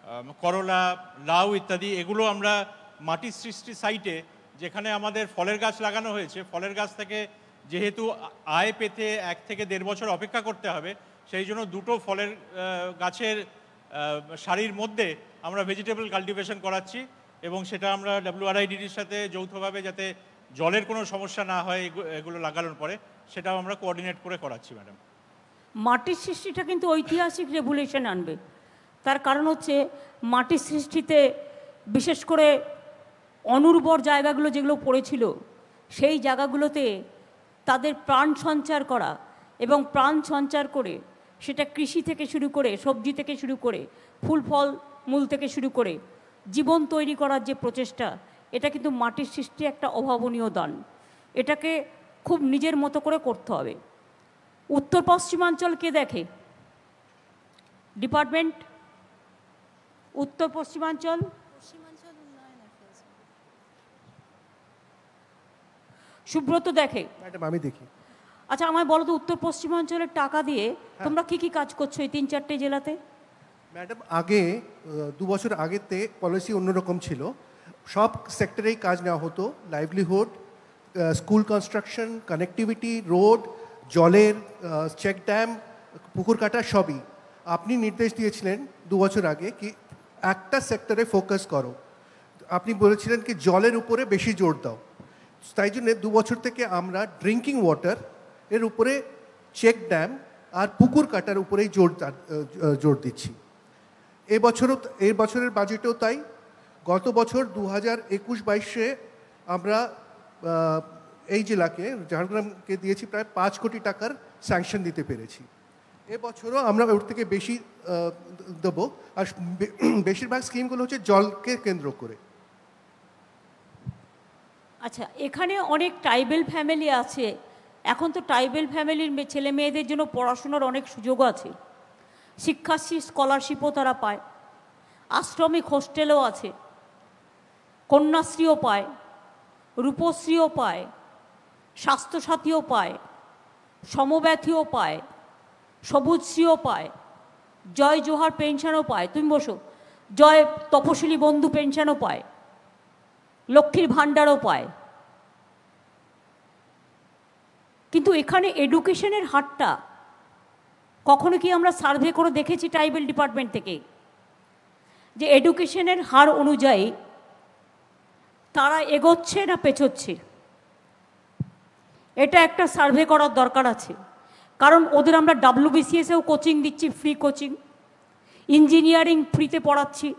করলা, লাউ ইত্যাদি, এগুলো আমরা মাটির সৃষ্টি সাইটে যেখানে আমাদের ফলের গাছ লাগানো হয়েছে, ফলের গাছ থেকে যেহেতু আয় পেতে এক থেকে দেড় বছর অপেক্ষা করতে হবে, সেই জন্য দুটো ফলের গাছের সারির মধ্যে আমরা ভেজিটেবল কাল্টিভেশন করাচ্ছি এবং সেটা আমরা ডাব্লিউআরআইডির সাথে যৌথভাবে যাতে জলের কোনো সমস্যা না হয় এগুলো লাগানোর পরে, সেটাও আমরা কোঅর্ডিনেট করে করাচ্ছি ম্যাডাম। মাটির সৃষ্টিটা কিন্তু ঐতিহাসিক রেভুলেশন আনবে। তার কারণ হচ্ছে মাটির সৃষ্টিতে বিশেষ করে অনুর্বর জায়গাগুলো যেগুলো পড়েছিল সেই জায়গাগুলোতে তাদের প্রাণ সঞ্চার করা এবং প্রাণ সঞ্চার করে সেটা কৃষি থেকে শুরু করে, সবজি থেকে শুরু করে, ফুল ফল মূল থেকে শুরু করে জীবন তৈরি করার যে প্রচেষ্টা, এটা কিন্তু মাটির সৃষ্টি একটা অভাবনীয় দান। এটাকে খুব নিজের মতো করে করতে হবে। উত্তর পশ্চিমাঞ্চল কে দেখে? ডিপার্টমেন্ট উত্তর পশ্চিমাঞ্চল সুব্রত দেখে। ম্যাডাম আমি দেখি। আচ্ছা আমায় বলো তো, উত্তর পশ্চিমাঞ্চলের টাকা দিয়ে তোমরা কি কি কাজ করছো এই তিন চারটে জেলাতে? ম্যাডাম আগে দু বছর আগেতে পলিসি অন্যরকম ছিল, সব সেক্টরেই কাজ নেওয়া হতো, livelihood, school construction, connectivity, road, জলের চেক ড্যাম, পুকুর কাটা সবই। আপনি নির্দেশ দিয়েছিলেন দু বছর আগে কি একটা সেক্টরে ফোকাস করো, আপনি বলেছিলেন কি জলের উপরে বেশি জোর দাও। তাই জন্য দু বছর থেকে আমরা ড্রিঙ্কিং ওয়াটার এর উপরে, চেক ড্যাম আর পুকুর কাটার উপরেই জোর জোর দিচ্ছি। এবছরও এই বছরের বাজেটেও তাই। গত বছর দু হাজার একুশ বাইশে আমরা এই জেলাকে, ঝাড়গ্রামকে দিয়েছি প্রায় পাঁচ কোটি টাকার স্যাংশন দিতে পেরেছি। এবছরও আমরা ওর থেকে বেশি দেবো, আর বেশিরভাগ স্কিমগুলো হচ্ছে জলকে কেন্দ্র করে। আচ্ছা, এখানে অনেক ট্রাইবেল ফ্যামিলি আছে, এখন তো ট্রাইবেল ফ্যামিলির ছেলে মেয়েদের জন্য পড়াশোনার অনেক সুযোগ আছে, শিক্ষাশ্রী স্কলারশিপও তারা পায়, আশ্রমিক হোস্টেলও আছে, কন্যাশ্রীও পায়, রূপশ্রীও পায়, স্বাস্থ্যসাথীও পায়, সমব্যথীও পায়, সবুজশ্রীও পায়, জয় জোহার পেনশনও পায়, তুমি বসো, জয় তপশিলি বন্ধু পেনশনও পায়, লক্ষ্মীর ভাণ্ডারও পায়। কিন্তু এখানে এডুকেশনের হারটা কখনো কি আমরা সার্ভে করে দেখেছি ট্রাইবেল ডিপার্টমেন্ট থেকে যে এডুকেশনের হার অনুযায়ী তারা এগোচ্ছে না পেছোচ্ছে? এটা একটা সার্ভে করার দরকার আছে, কারণ ওদের আমরা ডাব্লিউবিসিএসেও কোচিং দিচ্ছি, ফ্রি কোচিং, ইঞ্জিনিয়ারিং ফ্রিতে পড়াচ্ছি,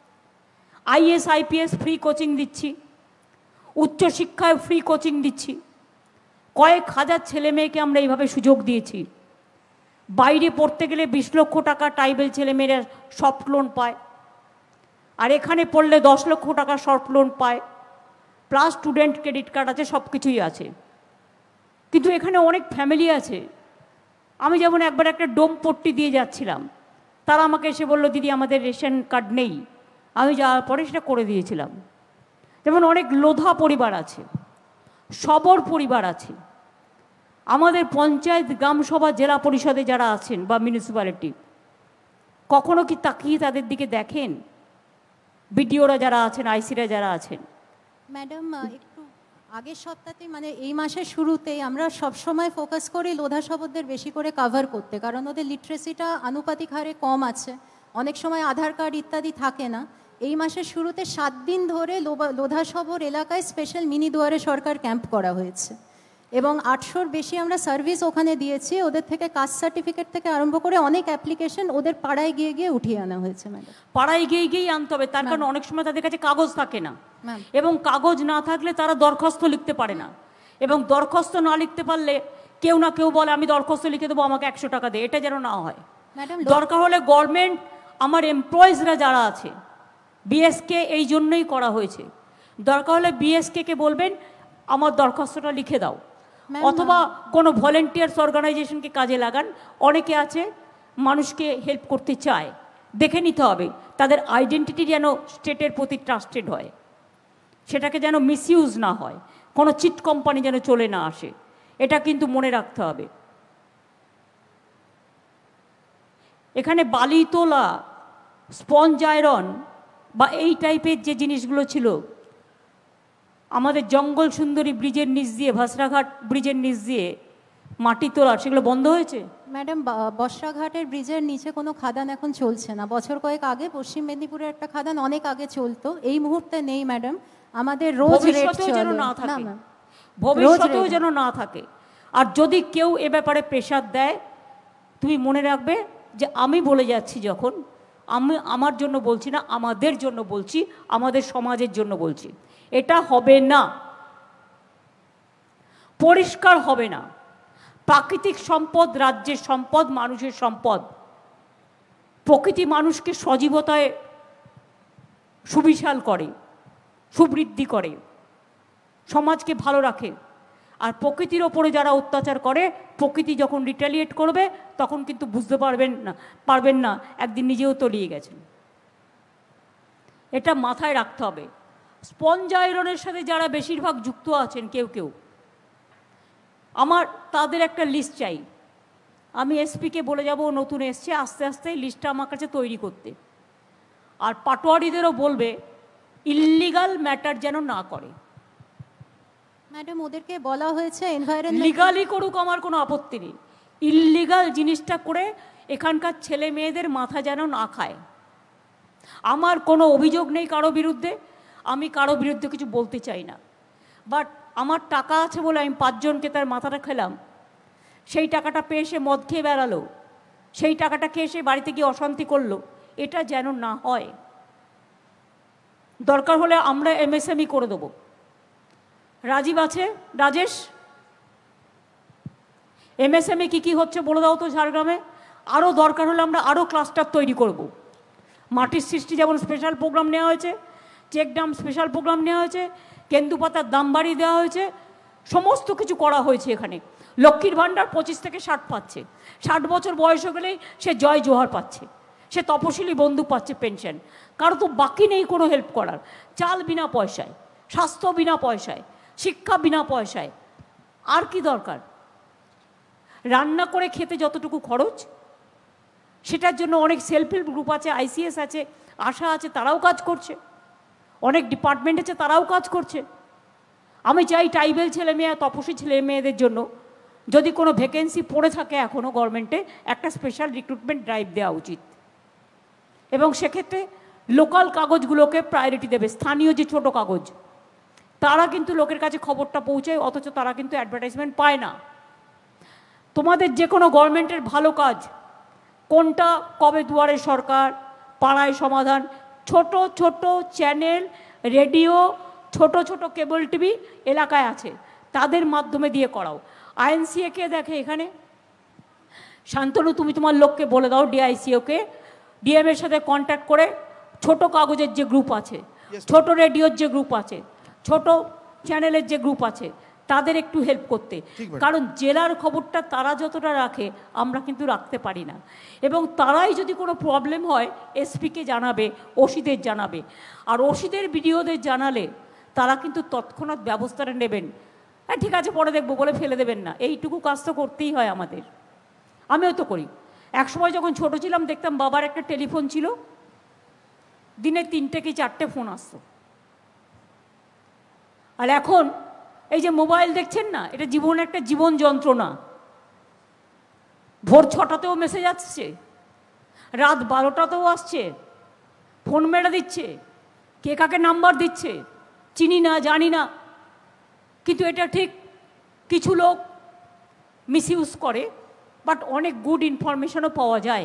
আইএস আইপিএস ফ্রি কোচিং দিচ্ছি, উচ্চশিক্ষায় ফ্রি কোচিং দিচ্ছি, কয়েক হাজার ছেলে মেয়েকে আমরা এইভাবে সুযোগ দিয়েছি। বাইরে পড়তে গেলে বিশ লক্ষ টাকা ট্রাইবেল ছেলেমেয়েরা সফট লোন পায়, আর এখানে পড়লে দশ লক্ষ টাকা সফট লোন পায়, প্লাস স্টুডেন্ট ক্রেডিট কার্ড আছে, সব কিছুই আছে। কিন্তু এখানে অনেক ফ্যামিলি আছে, আমি যেমন একবার একটা ডোম পট্টি দিয়ে যাচ্ছিলাম, তারা আমাকে এসে বললো দিদি আমাদের রেশন কার্ড নেই, আমি যাওয়ার পরে সেটা করে দিয়েছিলাম। যেমন অনেক লোধা পরিবার আছে, সবর পরিবার আছে, আমাদের পঞ্চায়েত, গ্রামসভা, জেলা পরিষদে যারা আছেন বা মিউনিসিপ্যালিটি, কখনো কি তাকিয়ে তাদের দিকে দেখেন? বিডিওরা যারা আছেন, আইসিরা যারা আছেন। ম্যাডাম একটু আগের সপ্তাহে মানে এই মাসের শুরুতেই আমরা সবসময় ফোকাস করি লোধা সবরদের বেশি করে কভার করতে, কারণ ওদের লিটারেসিটা আনুপাতিক হারে কম আছে, অনেক সময় আধার কার্ড ইত্যাদি থাকে না। এই মাসের শুরুতে সাত দিন ধরে লোধা সবর এলাকায় স্পেশাল মিনি দুয়ারে সরকার ক্যাম্প করা হয়েছে এবং আটশোর বেশি আমরা সার্ভিস ওখানে দিয়েছি। ওদের থেকে কাস্ট সার্টিফিকেট থেকে আরম্ভ করে অনেক অ্যাপ্লিকেশন ওদের পাড়ায় গিয়ে গিয়ে উঠিয়ে আনা হয়েছে। ম্যাডাম পাড়ায় গিয়ে গিয়েই আনতে হবে, তার কারণ অনেক সময় তাদের কাছে কাগজ থাকে না, এবং কাগজ না থাকলে তারা দরখাস্ত লিখতে পারে না, এবং দরখাস্ত না লিখতে পারলে কেউ না কেউ বলে আমি দরখাস্ত লিখে দেবো, আমাকে একশো টাকা দে, এটা যেন না হয়। দরকার হলে গভর্নমেন্ট, আমার এমপ্লয়িজরা যারা আছে, বিএসকে এই জন্যই করা হয়েছে, দরকার হলে বিএসকে কে বলবেন আমার দরখাস্তটা লিখে দাও, অথবা কোনো ভলেন্টিয়ার্স অর্গানাইজেশনকে কাজে লাগান। অনেকে আছে মানুষকে হেল্প করতে চায়, দেখে নিতে হবে তাদের আইডেন্টিটি যেন স্টেটের প্রতি ট্রাস্টেড হয়, সেটাকে যেন মিসইউজ না হয়, কোনো চিট কোম্পানি যেন চলে না আসে, এটা কিন্তু মনে রাখতে হবে। এখানে বালি তোলা, স্পঞ্জ আয়রন বা এই টাইপের যে জিনিসগুলো ছিল, আমাদের জঙ্গল সুন্দরী ব্রিজের নিচ দিয়ে, ভাসরাঘাট ব্রিজের নিচ দিয়ে মাটি তোলা, সেগুলো বন্ধ হয়েছে। ম্যাডাম, বসরাঘাটের ব্রিজের নিচে কোনো খাদান এখন চলছে না। বছর কয়েক আগে পশ্চিম মেদিনীপুরের একটা খাদান অনেক আগে চলতো, এই মুহূর্তে নেই ম্যাডাম। আমাদের রোজ রেট ভবিষ্যতেও যেন চলে। না না থাকে, ম্যাম, ভবিষ্যতেও rate। যেন না থাকে। আর যদি কেউ এ ব্যাপারে প্রেশার দেয়, তুমি মনে রাখবে যে আমি বলে যাচ্ছি যখন, আমি আমার জন্য বলছি না, আমাদের জন্য বলছি, আমাদের সমাজের জন্য বলছি, এটা হবে না, পরিষ্কার হবে না। প্রাকৃতিক সম্পদ রাজ্যের সম্পদ, মানুষের সম্পদ। প্রকৃতি মানুষকে সজীবতায় সুবিশাল করে, সুবৃদ্ধি করে, সমাজকে ভালো রাখে। আর প্রকৃতির ওপরে যারা অত্যাচার করে, প্রকৃতি যখন রিটালিয়েট করবে তখন কিন্তু বুঝতে পারবেন না পারবেন না একদিন নিজেও তলিয়ে গেছেন। এটা মাথায় রাখতে হবে। স্পঞ্জ আয়রনের সাথে যারা বেশিরভাগ যুক্ত আছেন, কেউ কেউ, আমার তাদের একটা লিস্ট চাই। আমি এসপিকে বলে যাব, নতুন এসছে, আস্তে আস্তে লিস্টটা আমার কাছে তৈরি করতে। আর পাটোয়ারিদেরও বলবে ইল্লিগাল ম্যাটার যেন না করে। ম্যাডাম, ওদেরকে বলা হয়েছে এনভায়রনমেন্ট লিগালি করুক, আমার কোনো আপত্তি নেই। ইল্লিগাল জিনিসটা করে এখানকার ছেলে মেয়েদের মাথা যেন না খায়। আমার কোনো অভিযোগ নেই কারো বিরুদ্ধে, আমি কারো বিরুদ্ধে কিছু বলতে চাই না। বাট আমার টাকা আছে বলে আমি পাঁচজনকে তার মাথাটা খেলাম, সেই টাকাটা পেয়ে সে মদ খেয়ে বেড়ালো, সেই টাকাটা খেয়ে সে বাড়িতে গিয়ে অশান্তি করলো, এটা যেন না হয়। দরকার হলে আমরা এমএসএমই করে দেবো। রাজীব আছে, রাজেশ, এমএসএমই কী কী হচ্ছে বলে দাও তো ঝাড়গ্রামে। আরও দরকার হলে আমরা আরও ক্লাস্টার তৈরি করব। মাটির সৃষ্টি যেমন স্পেশাল প্রোগ্রাম নেওয়া হয়েছে, চেক ড্যাম স্পেশাল প্রোগ্রাম নেওয়া হয়েছে, কেন্দুপাতার দাম বাড়িয়ে দেওয়া হয়েছে, সমস্ত কিছু করা হয়েছে এখানে। লক্ষ্মীর ভাণ্ডার পঁচিশ থেকে ষাট পাচ্ছে, ষাট বছর বয়স হয়ে গেলেই সে জয় জোহার পাচ্ছে, সে তপশিলি বন্ধু পাচ্ছে পেনশন। কারো তো বাকি নেই কোনো হেল্প করার। চাল বিনা পয়সায়, স্বাস্থ্য বিনা পয়সায়, শিক্ষা বিনা পয়সায়, আর কি দরকার? রান্না করে খেতে যতটুকু খরচ, সেটার জন্য অনেক সেলফ হেল্প গ্রুপ আছে, আইসিএস আছে, আশা আছে, তারাও কাজ করছে, অনেক ডিপার্টমেন্ট আছে, তারাও কাজ করছে। আমি চাই ট্রাইবেল ছেলে মেয়ে, তপসী ছেলে মেয়েদের জন্য যদি কোনো ভ্যাকেন্সি পড়ে থাকে এখনও গভর্নমেন্টে, একটা স্পেশাল রিক্রুটমেন্ট ড্রাইভ দেওয়া উচিত। এবং সেক্ষেত্রে লোকাল কাগজগুলোকে প্রায়োরিটি দেবে। স্থানীয় যে ছোট কাগজ, তারা কিন্তু লোকের কাছে খবরটা পৌঁছায়, অথচ তারা কিন্তু অ্যাডভার্টাইজমেন্ট পায় না। তোমাদের যে কোনো গভর্নমেন্টের ভালো কাজ কোনটা, কবে দুয়ারে সরকার, পাড়ায় সমাধান, ছোট ছোট চ্যানেল, রেডিও, ছোট ছোট কেবল টিভি এলাকায় আছে, তাদের মাধ্যমে দিয়ে করাও। আইএনসিএ কে দেখে এখানে? শান্তনু, তুমি তোমার লোককে বলে দাও, ডিআইসিওকে, ডিএম এর সাথে কন্ট্যাক্ট করে ছোট কাগজের যে গ্রুপ আছে, ছোট রেডিওর যে গ্রুপ আছে, ছোট চ্যানেলের যে গ্রুপ আছে, তাদের একটু হেল্প করতে। কারণ জেলার খবরটা তারা যতটা রাখে আমরা কিন্তু রাখতে পারি না। এবং তারাই যদি কোনো প্রবলেম হয় এসপিকে জানাবে, ওসিদের জানাবে। আর ওসিদের বিডিওদের জানালে তারা কিন্তু তৎক্ষণাৎ ব্যবস্থাটা নেবেন। হ্যাঁ ঠিক আছে, পরে দেখবো বলে ফেলে দেবেন না। এইটুকু কাজ তো করতেই হয় আমাদের। আমিও তো করি। একসময় যখন ছোট ছিলাম দেখতাম বাবার একটা টেলিফোন ছিল, দিনে তিনটে কি চারটে ফোন আসতো। আর এখন এই যে মোবাইল দেখছেন না, এটা জীবন একটা জীবন যন্ত্রণা। ভোর ছটাতেও মেসেজ আসছে, রাত বারোটাতেও আসছে, ফোন মেরে দিচ্ছে, কে কাকে নাম্বার দিচ্ছে চিনি না, জানি না। কিন্তু এটা ঠিক কিছু লোক মিসইউজ করে, বাট অনেক গুড ইনফরমেশনও পাওয়া যায়।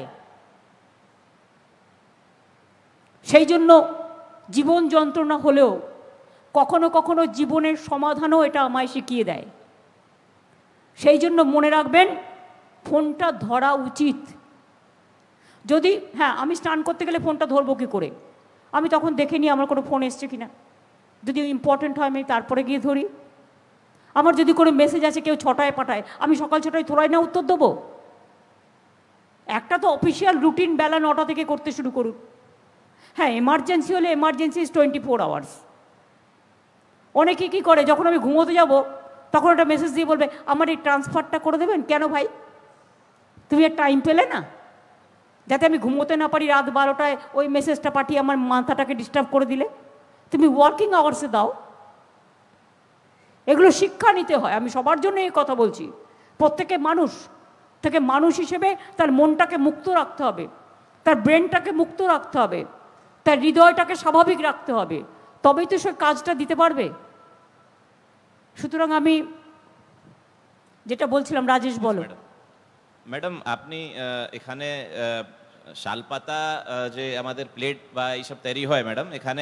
সেই জন্য জীবন যন্ত্রণা হলেও কখনো কখনো জীবনের সমাধানও এটা আমায় শিখিয়ে দেয়। সেই জন্য মনে রাখবেন, ফোনটা ধরা উচিত। যদি হ্যাঁ আমি স্নান করতে গেলে ফোনটা ধরবো কী করে? আমি তখন দেখে নিই আমার কোনো ফোন এসছে কিনা। যদি ইম্পর্টেন্ট হয় আমি তারপরে গিয়ে ধরি। আমার যদি কোনো মেসেজ আছে কেউ ছটায় পাঠায়, আমি সকাল ছটায় থোড়াই না উত্তর দেবো? একটা তো অফিসিয়াল রুটিন বেলা নটা থেকে করতে শুরু করুন। হ্যাঁ এমার্জেন্সি হলে emergency is twenty four hours. অনেকে কী করে, যখন আমি ঘুমোতে যাব তখন একটা মেসেজ দিয়ে বলবে আমার এই ট্রান্সফারটা করে দেবেন। কেন ভাই, তুমি আর টাইম পেলে না? যাতে আমি ঘুমোতে না পারি রাত বারোটায় ওই মেসেজটা পাঠিয়ে আমার মাথাটাকে ডিস্টার্ব করে দিলে? তুমি ওয়ার্কিং আওয়ার্সে দাও। এগুলো শিক্ষা নিতে হয়, আমি সবার জন্য এই কথা বলছি। প্রত্যেকে মানুষ থেকে মানুষ হিসেবে তার মনটাকে মুক্ত রাখতে হবে, তার ব্রেনটাকে মুক্ত রাখতে হবে, তার হৃদয়টাকে স্বাভাবিক রাখতে হবে, তবেই তো সে কাজটা দিতে পারবে। সুতরাং আমি যেটা বলছিলাম, রাজেশ বলো। ম্যাডাম আপনি এখানে শালপাতা যে আমাদের প্লেট বা এইসব তৈরি হয় ম্যাডাম, এখানে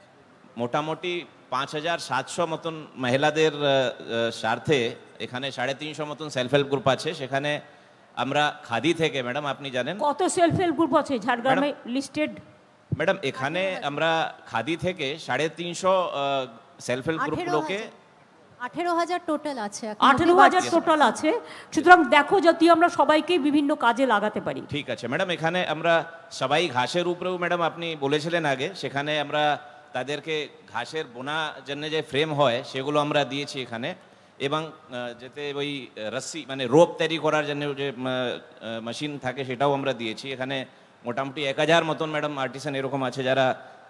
মোটামুটি পাঁচ হাজার সাতশো মতন মহিলাদের স্বার্থে এখানে সাড়ে তিনশো মতন সেলফ হেল্প গ্রুপ আছে। সেখানে আমরা খাদি থেকে ম্যাডাম আপনি জানেন কত সেলফ হেল্প গ্রুপ আছে ঝাড়গ্রামে লিস্টেড? ম্যাডাম এখানে আমরা খাদি থেকে সাড়ে তিনশো সেলফ হেল্প গ্রুপগুলোকে আঠেরো হাজার টোটাল আছে, আঠেরো হাজার টোটাল আছে। সুতরাং দেখো যদি আমরা সবাইকে বিভিন্ন কাজে লাগাতে পারি। ঠিক আছে ম্যাডাম, এখানে আমরা সবাই ঘাসের উপরেও ম্যাডাম আপনি বলেছিলেন আগে, সেখানে আমরা তাদেরকে ঘাসের বোনা জন্য যে ফ্রেম হয় সেগুলো আমরা দিয়েছি এখানে, এবং যাতে ওই রস্সি মানে রোপ তৈরি করার জন্য যে মেশিন থাকে সেটাও আমরা দিয়েছি। এখানে মোটামুটি এক হাজার মতন ম্যাডাম আর্টিসান এরকম আছে যারা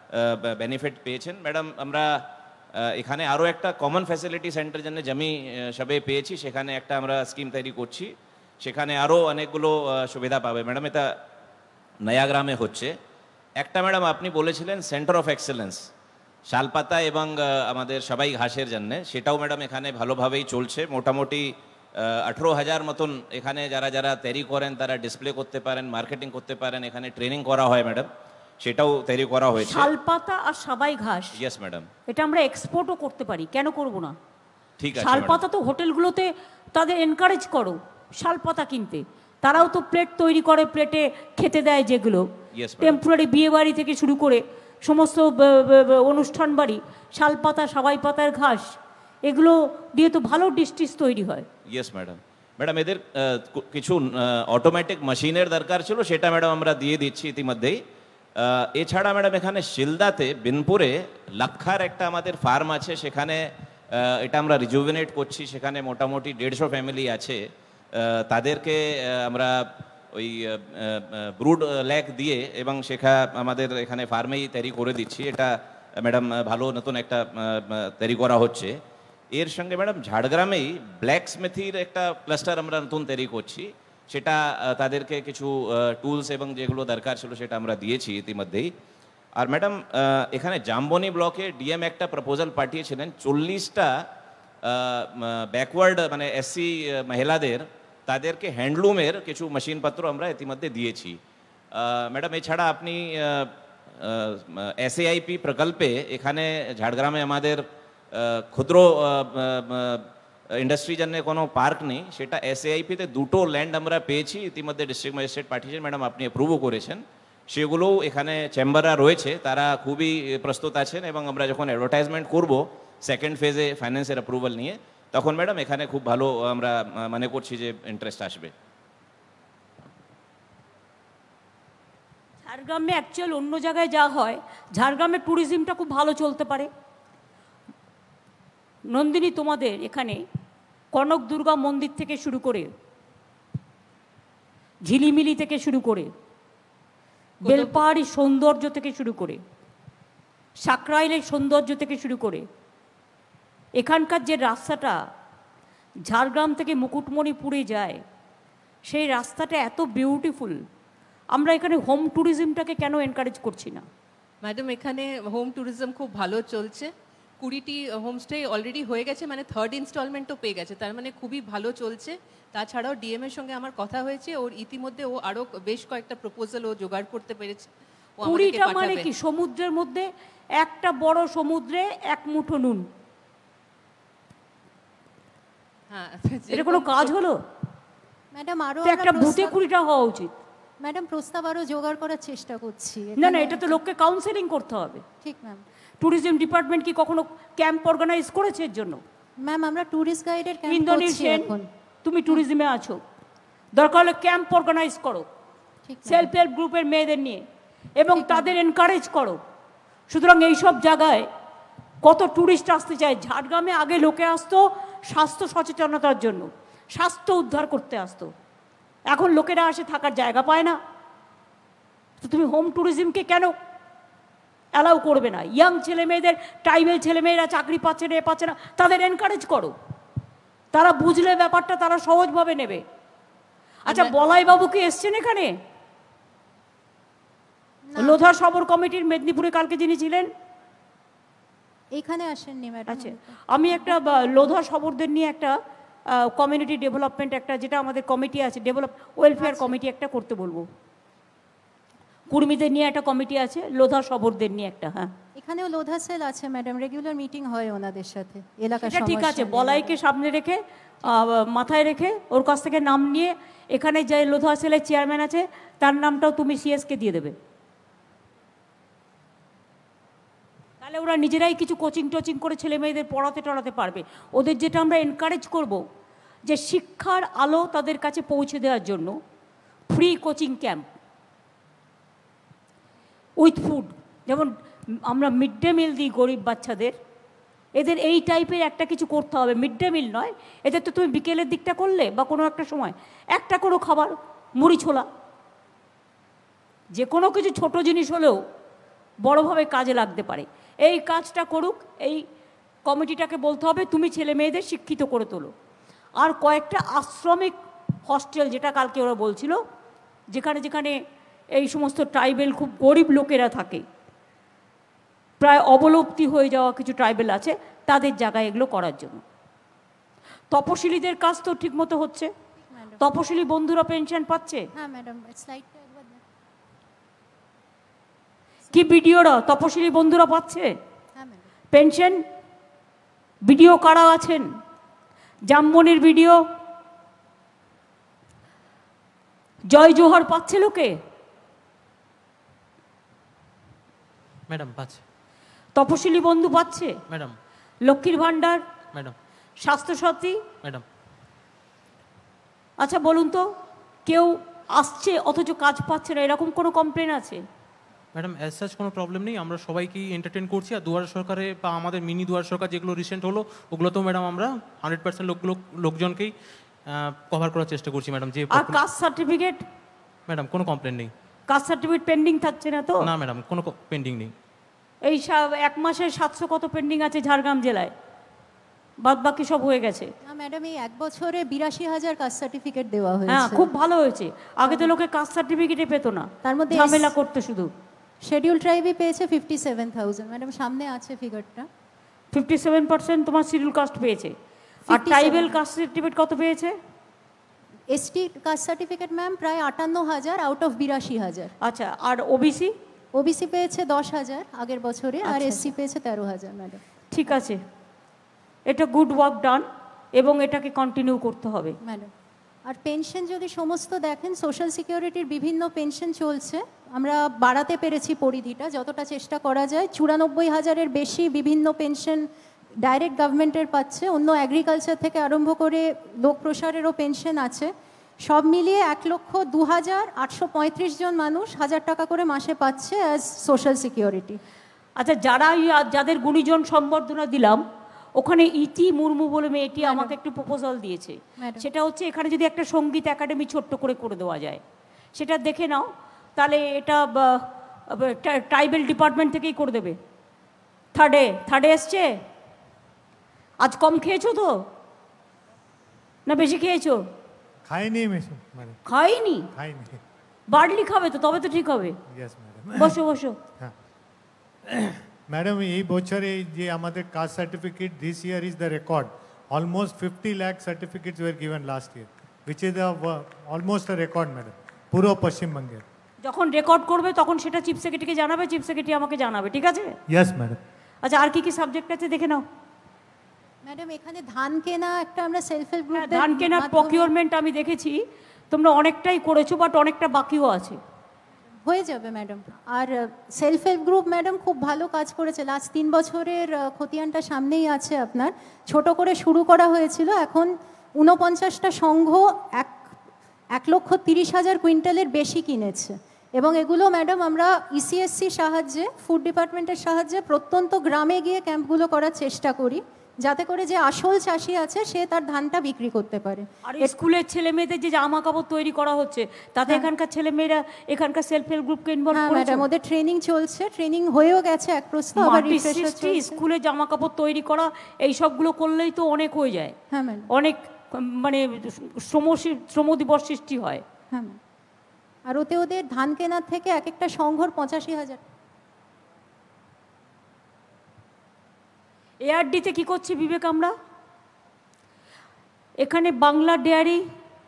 বেনিফিট পেয়েছেন। ম্যাডাম আমরা এখানে আরও একটা কমন ফ্যাসিলিটি সেন্টার জন্য জমি সবে পেয়েছি, সেখানে একটা আমরা স্কিম তৈরি করছি, সেখানে আরও অনেকগুলো সুবিধা পাবে ম্যাডাম। এটা নয়াগ্রামে হচ্ছে। একটা ম্যাডাম আপনি বলেছিলেন সেন্টার অফ এক্সেলেন্স শালপাতা এবং আমাদের সবাই ঘাসের জন্য, সেটাও ম্যাডাম এখানে ভালোভাবেই চলছে। মোটামুটি আঠেরো হাজার মতন এখানে যারা যারা তৈরি করেন তারা ডিসপ্লে করতে পারেন, মার্কেটিং করতে পারেন, এখানে ট্রেনিং করা হয় ম্যাডাম, সেটাও তৈরি করা হয়েছে। শালপাতা আর সবাই ঘাস, ইয়েস ম্যাডাম, এটা আমরা এক্সপোর্টও করতে পারি, কেন করব না? ঠিক আছে। শালপাতা তো হোটেলগুলোতে তাদের এনকারেজ করো শালপাতা কিনতে, তারাও তো প্লেট তৈরি করে, প্লেটে খেতে দেয় যেগুলো, টেম্পোরারি বিয়ে বাড়ি থেকে শুরু করে সমস্ত অনুষ্ঠান বাড়ি, শালপাতা সবাই পাতার ঘাস এগুলো দিয়ে তো ভালো ডিশ টিশ তৈরি হয়। Yes madam. ম্যাডাম এদের কিছু অটোমেটিক মেশিনের দরকার ছিল, সেটা ম্যাডাম আমরা দিয়ে দিচ্ছি ইতিমধ্যেই। এছাড়া ম্যাডাম এখানে শিলদাতে বিনপুরে লাক্ষার একটা আমাদের ফার্ম আছে, সেখানে এটা আমরা রিজুভিনেট করছি। সেখানে মোটামুটি দেড়শো ফ্যামিলি আছে, তাদেরকে আমরা ওই ব্রুড ল্যাক দিয়ে এবং শেখা আমাদের এখানে ফার্মেই তৈরি করে দিচ্ছি। এটা ম্যাডাম ভালো নতুন একটা তৈরি করা হচ্ছে। এর সঙ্গে ম্যাডাম ঝাড়গ্রামেই ব্ল্যাক স্মিথির একটা ক্লাস্টার আমরা নতুন তৈরি করছি, সেটা তাদেরকে কিছু টুলস এবং যেগুলো দরকার ছিল সেটা আমরা দিয়েছি ইতিমধ্যেই। আর ম্যাডাম এখানে জামবনি ব্লকে ডিএম একটা প্রপোজাল পাঠিয়েছিলেন, চল্লিশটা ব্যাকওয়ার্ড মানে এসসি মহিলাদের তাদেরকে হ্যান্ডলুমের কিছু মেশিনপত্র আমরা ইতিমধ্যে দিয়েছি। ম্যাডাম এছাড়া আপনি এসএআইপি প্রকল্পে এখানে ঝাড়গ্রামে আমাদের ক্ষুদ্র ইন্ডাস্ট্রির জন্য কোনো পার্ক নেই, সেটা এসএআইপিতে দুটো ল্যান্ড আমরা পেয়েছি ইতিমধ্যে, ডিস্ট্রিক্ট ম্যাজিস্ট্রেট পাঠিয়েছেন ম্যাডাম, আপনি অ্যাপ্রুভও করেছেন। সেগুলোও এখানে চেম্বাররা রয়েছে, তারা খুবই প্রস্তুত আছেন, এবং আমরা যখন অ্যাডভার্টাইজমেন্ট করব সেকেন্ড ফেজে ফাইন্যান্সের অ্যাপ্রুভাল নিয়ে, তখন ম্যাডাম এখানে খুব ভালো আমরা মনে করছি যে ইন্টারেস্ট আসবে। ঝাড়গ্রামে অ্যাকচুয়াল অন্য জায়গায় যা হয়, ঝাড়গ্রামের ট্যুরিজমটা খুব ভালো চলতে পারে। নন্দিনী তোমাদের এখানে কনক দুর্গা মন্দির থেকে শুরু করে, ঝিলিমিলি থেকে শুরু করে, বেলপাহাড়ির সৌন্দর্য থেকে শুরু করে, সাকরাইলের সৌন্দর্য থেকে শুরু করে, এখানকার যে রাস্তাটা ঝাড়গ্রাম থেকে মুকুটমণিপুরে যায়, সেই রাস্তাটা এত বিউটিফুল। আমরা এখানে হোম ট্যুরিজমটাকে কেন এনকারেজ করছি না? ম্যাডাম এখানে হোম ট্যুরিজম খুব ভালো চলছে, কুড়িটি হোমস্টে অলরেডি হয়ে গেছে, মানে থার্ড ইনস্টলমেন্টও পেয়ে গেছে, তার মানে খুবই ভালো চলছে। তাছাড়াও ডিএম এর সঙ্গে আমার কথা হয়েছে, ওর ইতিমধ্যে ও আরও বেশ কয়েকটা প্রপোজাল ও জোগাড় করতে পেরেছে। কুড়িটা মানে কি? সমুদ্রের মধ্যে একটা বড় সমুদ্রে এক মুঠো নুন, হ্যাঁ এটা কোনো কাজ হলো ম্যাডাম? আরও একটা বুথে কুড়িটা হওয়া উচিত। ম্যাডাম প্রস্তাব আরও জোগাড় করার চেষ্টা করছি। না না, এটা তো লোককে কাউন্সেলিং করতে হবে। ঠিক ম্যাম। ট্যুরিজম ডিপার্টমেন্ট কি কখনো ক্যাম্প অর্গানাইজ করেছে এর জন্য? ম্যাম আমরা ট্যুরিস্ট গাইডের ক্যাম্প ইন্দ্রনীল করছি সেন, এখন। তুমি ট্যুরিজমে আছো, দরকার হলে ক্যাম্প অর্গানাইজ করো সেলফ হেল্প গ্রুপের মেয়েদের নিয়ে, এবং তাদের এনকারেজ করো। সুতরাং এইসব জায়গায় কত ট্যুরিস্ট আসতে চায়। ঝাড়গ্রামে আগে লোকে আসতো স্বাস্থ্য সচেতনতার জন্য, স্বাস্থ্য উদ্ধার করতে আসতো, এখন লোকেরা আসে থাকার জায়গা পায় না। তো তুমি হোম ট্যুরিজমকে কেন অ্যালাউ করবে না? ইয়াং ছেলে মেয়েদের, ট্রাইবেল ছেলেমেয়েরা চাকরি পাচ্ছে না, এ পাচ্ছে না, তাদের এনকারেজ করো। তারা বুঝলে ব্যাপারটা তারা সহজভাবে নেবে। আচ্ছা, বলাইবাবু কি এসছেন এখানে? লোধা সবর কমিটির মেদিনীপুরে কালকে যিনি ছিলেন, এখানে আসেননি ম্যাডাম। আচ্ছা, আমি একটা লোধা সবরদের নিয়ে একটা কমিউনিটি ডেভেলপমেন্ট, একটা যেটা আমাদের কমিটি আছে, ডেভেলপ ওয়েলফেয়ার কমিটি একটা করতে বলবো। কুর্মীদের নিয়ে একটা কমিটি আছে, লোধা সবরদের নিয়ে একটা। হ্যাঁ, এখানেও লোধা সেল আছে ম্যাডাম, রেগুলার মিটিং হয় ওনাদের সাথে এলাকার সমস্যা। ঠিক আছে, নিয়ে। বলাইকে সামনে রেখে, মাথায় রেখে, ওর কাছ থেকে নাম নিয়ে এখানে যে লোধা সেলের চেয়ারম্যান আছে তার নামটাও তুমি সিএসকে দিয়ে দেবে। তাহলে ওরা নিজেরাই কিছু কোচিং টোচিং করে ছেলে মেয়েদের পড়াতে টড়াতে পারবে। ওদের যেটা আমরা এনকারেজ করব, যে শিক্ষার আলো তাদের কাছে পৌঁছে দেওয়ার জন্য free coaching camp with food, যেমন আমরা মিড ডে মিল দিই গরিব বাচ্চাদের, এদের এই টাইপের একটা কিছু করতে হবে। মিড ডে মিল নয়, এদের তো তুমি বিকেলের দিকটা করলে বা কোনো একটা সময় একটা কোনো খাবার, মুড়ি ছোলা, যে কোনো কিছু ছোট জিনিস হলেও বড়োভাবে কাজে লাগতে পারে। এই কাজটা করুক, এই কমিটিটাকে বলতে হবে তুমি ছেলে মেয়েদের শিক্ষিত করে তোলো। আর কয়েকটা আশ্রমিক হস্টেল, যেটা কালকে ওরা বলছিল, যেখানে যেখানে এই সমস্ত ট্রাইবেল খুব গরিব লোকেরা থাকে, প্রায় অবলুপ্তি হয়ে যাওয়া কিছু ট্রাইবেল আছে, তাদের জায়গায় এগুলো করার জন্য। তপশিলীদের কাজ তো ঠিকমতো হচ্ছে, তপশিলি বন্ধুরা পেনশন পাচ্ছে। হ্যাঁ ম্যাডাম, স্লাইডটা একবার দেন। কি বিডিওরা, তপশিলি বন্ধুরা পাচ্ছে হ্যাঁ ম্যাডাম পেনশন? বিডিও কারা আছেন? জামমনির বিডিও জয় জোহর পাচ্ছে লোকে? ম্যাডাম পাচ্ছে। তপশিলি বন্ধু পাচ্ছে ম্যাডাম। লক্ষ্মীর ভান্ডার ম্যাডাম। স্বাস্থ্যসাথী ম্যাডাম। আচ্ছা বলুন তো, কেউ আসছে অথচ কাজ পাচ্ছে না, এরকম কোনো কমপ্লেন আছে? ম্যাডাম, অ্যাজ সাচ কোনো প্রবলেম নেই, আমরা সবাইকেই এন্টারটেন করছি। আর দুয়ার সরকারে বা আমাদের মিনি দুয়ার সরকার যেগুলো রিসেন্ট হলো, ওগুলোতেও ম্যাডাম আমরা হান্ড্রেড পার্সেন্ট লোকগুলো লোকজনকেই কভার করার চেষ্টা করছি ম্যাডাম। যে আর কাস্ট সার্টিফিকেট? ম্যাডাম কোনো কমপ্লেন নেই। কাস্ট সার্টিফিকেট পেন্ডিং থাকছে না তো? না ম্যাডাম, কোনো পেন্ডিং নেই। এই এক মাসে সাতশো কত পেন্ডিং আছে ঝাড়গ্রাম জেলায়, বাদ বাকি সব হয়ে গেছে। না ম্যাডাম, এই এক বছরে বিরাশি হাজার কাস্ট সার্টিফিকেট দেওয়া হয়েছে। হ্যাঁ, খুব ভালো হয়েছে। আগে তো লোকে কাস্ট সার্টিফিকেটে পেতো না, তার মধ্যে ঝামেলা করতে শুধু। শিডিউল ট্রাইবই পেয়েছে ফিফটি সেভেন থাউজেন্ড ম্যাডাম, সামনে আছে ফিগারটা। ফিফটি সেভেন পার্সেন্ট তোমার শিডিউল কাস্ট পেয়েছে। আর ট্রাইবেল কাস্ট সার্টিফিকেট কত পেয়েছে? এসটি কাস্ট সার্টিফিকেট ম্যাম প্রায় আটান্ন হাজার আউট অফ বিরাশি হাজার। আচ্ছা, আর ওবিসি? ওবিসি পেয়েছে দশ হাজার আগের বছরে, আর এসসি পেয়েছে তেরো হাজার ম্যাডাম। ঠিক আছে, এটা গুড ওয়ার্ক ডান, এবং এটাকে কন্টিনিউ করতে হবে ম্যাডাম। আর পেনশন যদি সমস্ত দেখেন, সোশ্যাল সিকিউরিটির বিভিন্ন পেনশন চলছে, আমরা বাড়াতে পেরেছি পরিধিটা যতটা চেষ্টা করা যায়। চুরানব্বই হাজারের বেশি বিভিন্ন পেনশন ডাইরেক্ট গভর্নমেন্টের পাচ্ছে, অন্য অ্যাগ্রিকালচার থেকে আরম্ভ করে লোক প্রসারেরও পেনশন আছে। সব মিলিয়ে এক লক্ষ দু হাজার আটশো পঁয়ত্রিশ জন মানুষ হাজার টাকা করে মাসে পাচ্ছে অ্যাজ সোশ্যাল সিকিউরিটি। আচ্ছা, যারা যাদের গুণীজন সম্বর্ধনা দিলাম, ওখানে ইটি মুর্মু বলে মেয়েটি আমাকে একটু প্রপোজাল দিয়েছে, সেটা হচ্ছে এখানে যদি একটা সঙ্গীত একাডেমি ছোট্ট করে করে দেওয়া যায়, সেটা দেখে নাও। তাহলে এটা ট্রাইবেল ডিপার্টমেন্ট থেকেই করে দেবে। থার্ডে থার্ডে এসছে? আজ কম খেয়েছো তো না বেশি খেয়েছো? খাইনি খাইনি? বার্লি খাবে তো, তবে তো ঠিক হবে। বসো বসো। ম্যাডাম, এই বছরে যে আমাদের caste certificate this year is the record. Almost fifty lakh certificates were given last year, which is the almost a record madam, পুরো পশ্চিমবঙ্গের। যখন রেকর্ড করবে তখন সেটা চিফ সেক্রেটারিকে জানাবে, চিফ সেক্রেটারি আমাকে জানাবে, ঠিক আছে? Yes madam. আচ্ছা, আর কি কি সাবজেক্ট আছে দেখে নাও ম্যাডাম। এখানে ধান কেনা একটা আমরা সেলফ হেল্প গ্রুপ, ধান কেনা প্রকিউরমেন্ট আমি দেখেছি তোমরা অনেকটাই করেছো, বাট অনেকটা বাকিও আছে। হয়ে যাবে ম্যাডাম। আর সেলফ হেল্প গ্রুপ ম্যাডাম খুব ভালো কাজ করেছে, লাস্ট তিন বছরের খতিয়ানটা সামনেই আছে আপনার। ছোট করে শুরু করা হয়েছিল, এখন ঊনপঞ্চাশটা সংঘ এক এক লক্ষ তিরিশ হাজার কুইন্টালের বেশি কিনেছে। এবং এগুলো ম্যাডাম আমরা ইসিএসসি সাহায্যে, ফুড ডিপার্টমেন্টের সাহায্যে প্রত্যন্ত গ্রামে গিয়ে ক্যাম্পগুলো করার চেষ্টা করি, যাতে করে যে আসল চাষি আছে সে তার ধানটা বিক্রি করতে পারে। আর স্কুলের ছেলে মেয়েদের যে জামা কাপড় তৈরি করা হচ্ছে তাতে এখানকার ছেলে মেয়েরা এখানকার সেলফ হেল্প গ্রুপকে ইনভলভ হ্যাঁ করেছে? ম্যাডাম, ওদের ট্রেনিং চলছে, ট্রেনিং হয়েও গেছে এক প্রস্ত, আবার রিফ্রেশার চলছে। স্কুলে জামা কাপড় তৈরি করা এই সবগুলো করলেই তো অনেক হয়ে যায়। হ্যাঁ ম্যাডাম, অনেক মানে শ্রম শ্রম দিবস সৃষ্টি হয়। হ্যাঁ ম্যাম। আর ওতে ওদের ধান কেনার থেকে এক একটা সংঘর পঁচাশি হাজার। এআরডিতে কি করছে বিবেক আমরা? এখানে বাংলা ডেয়ারি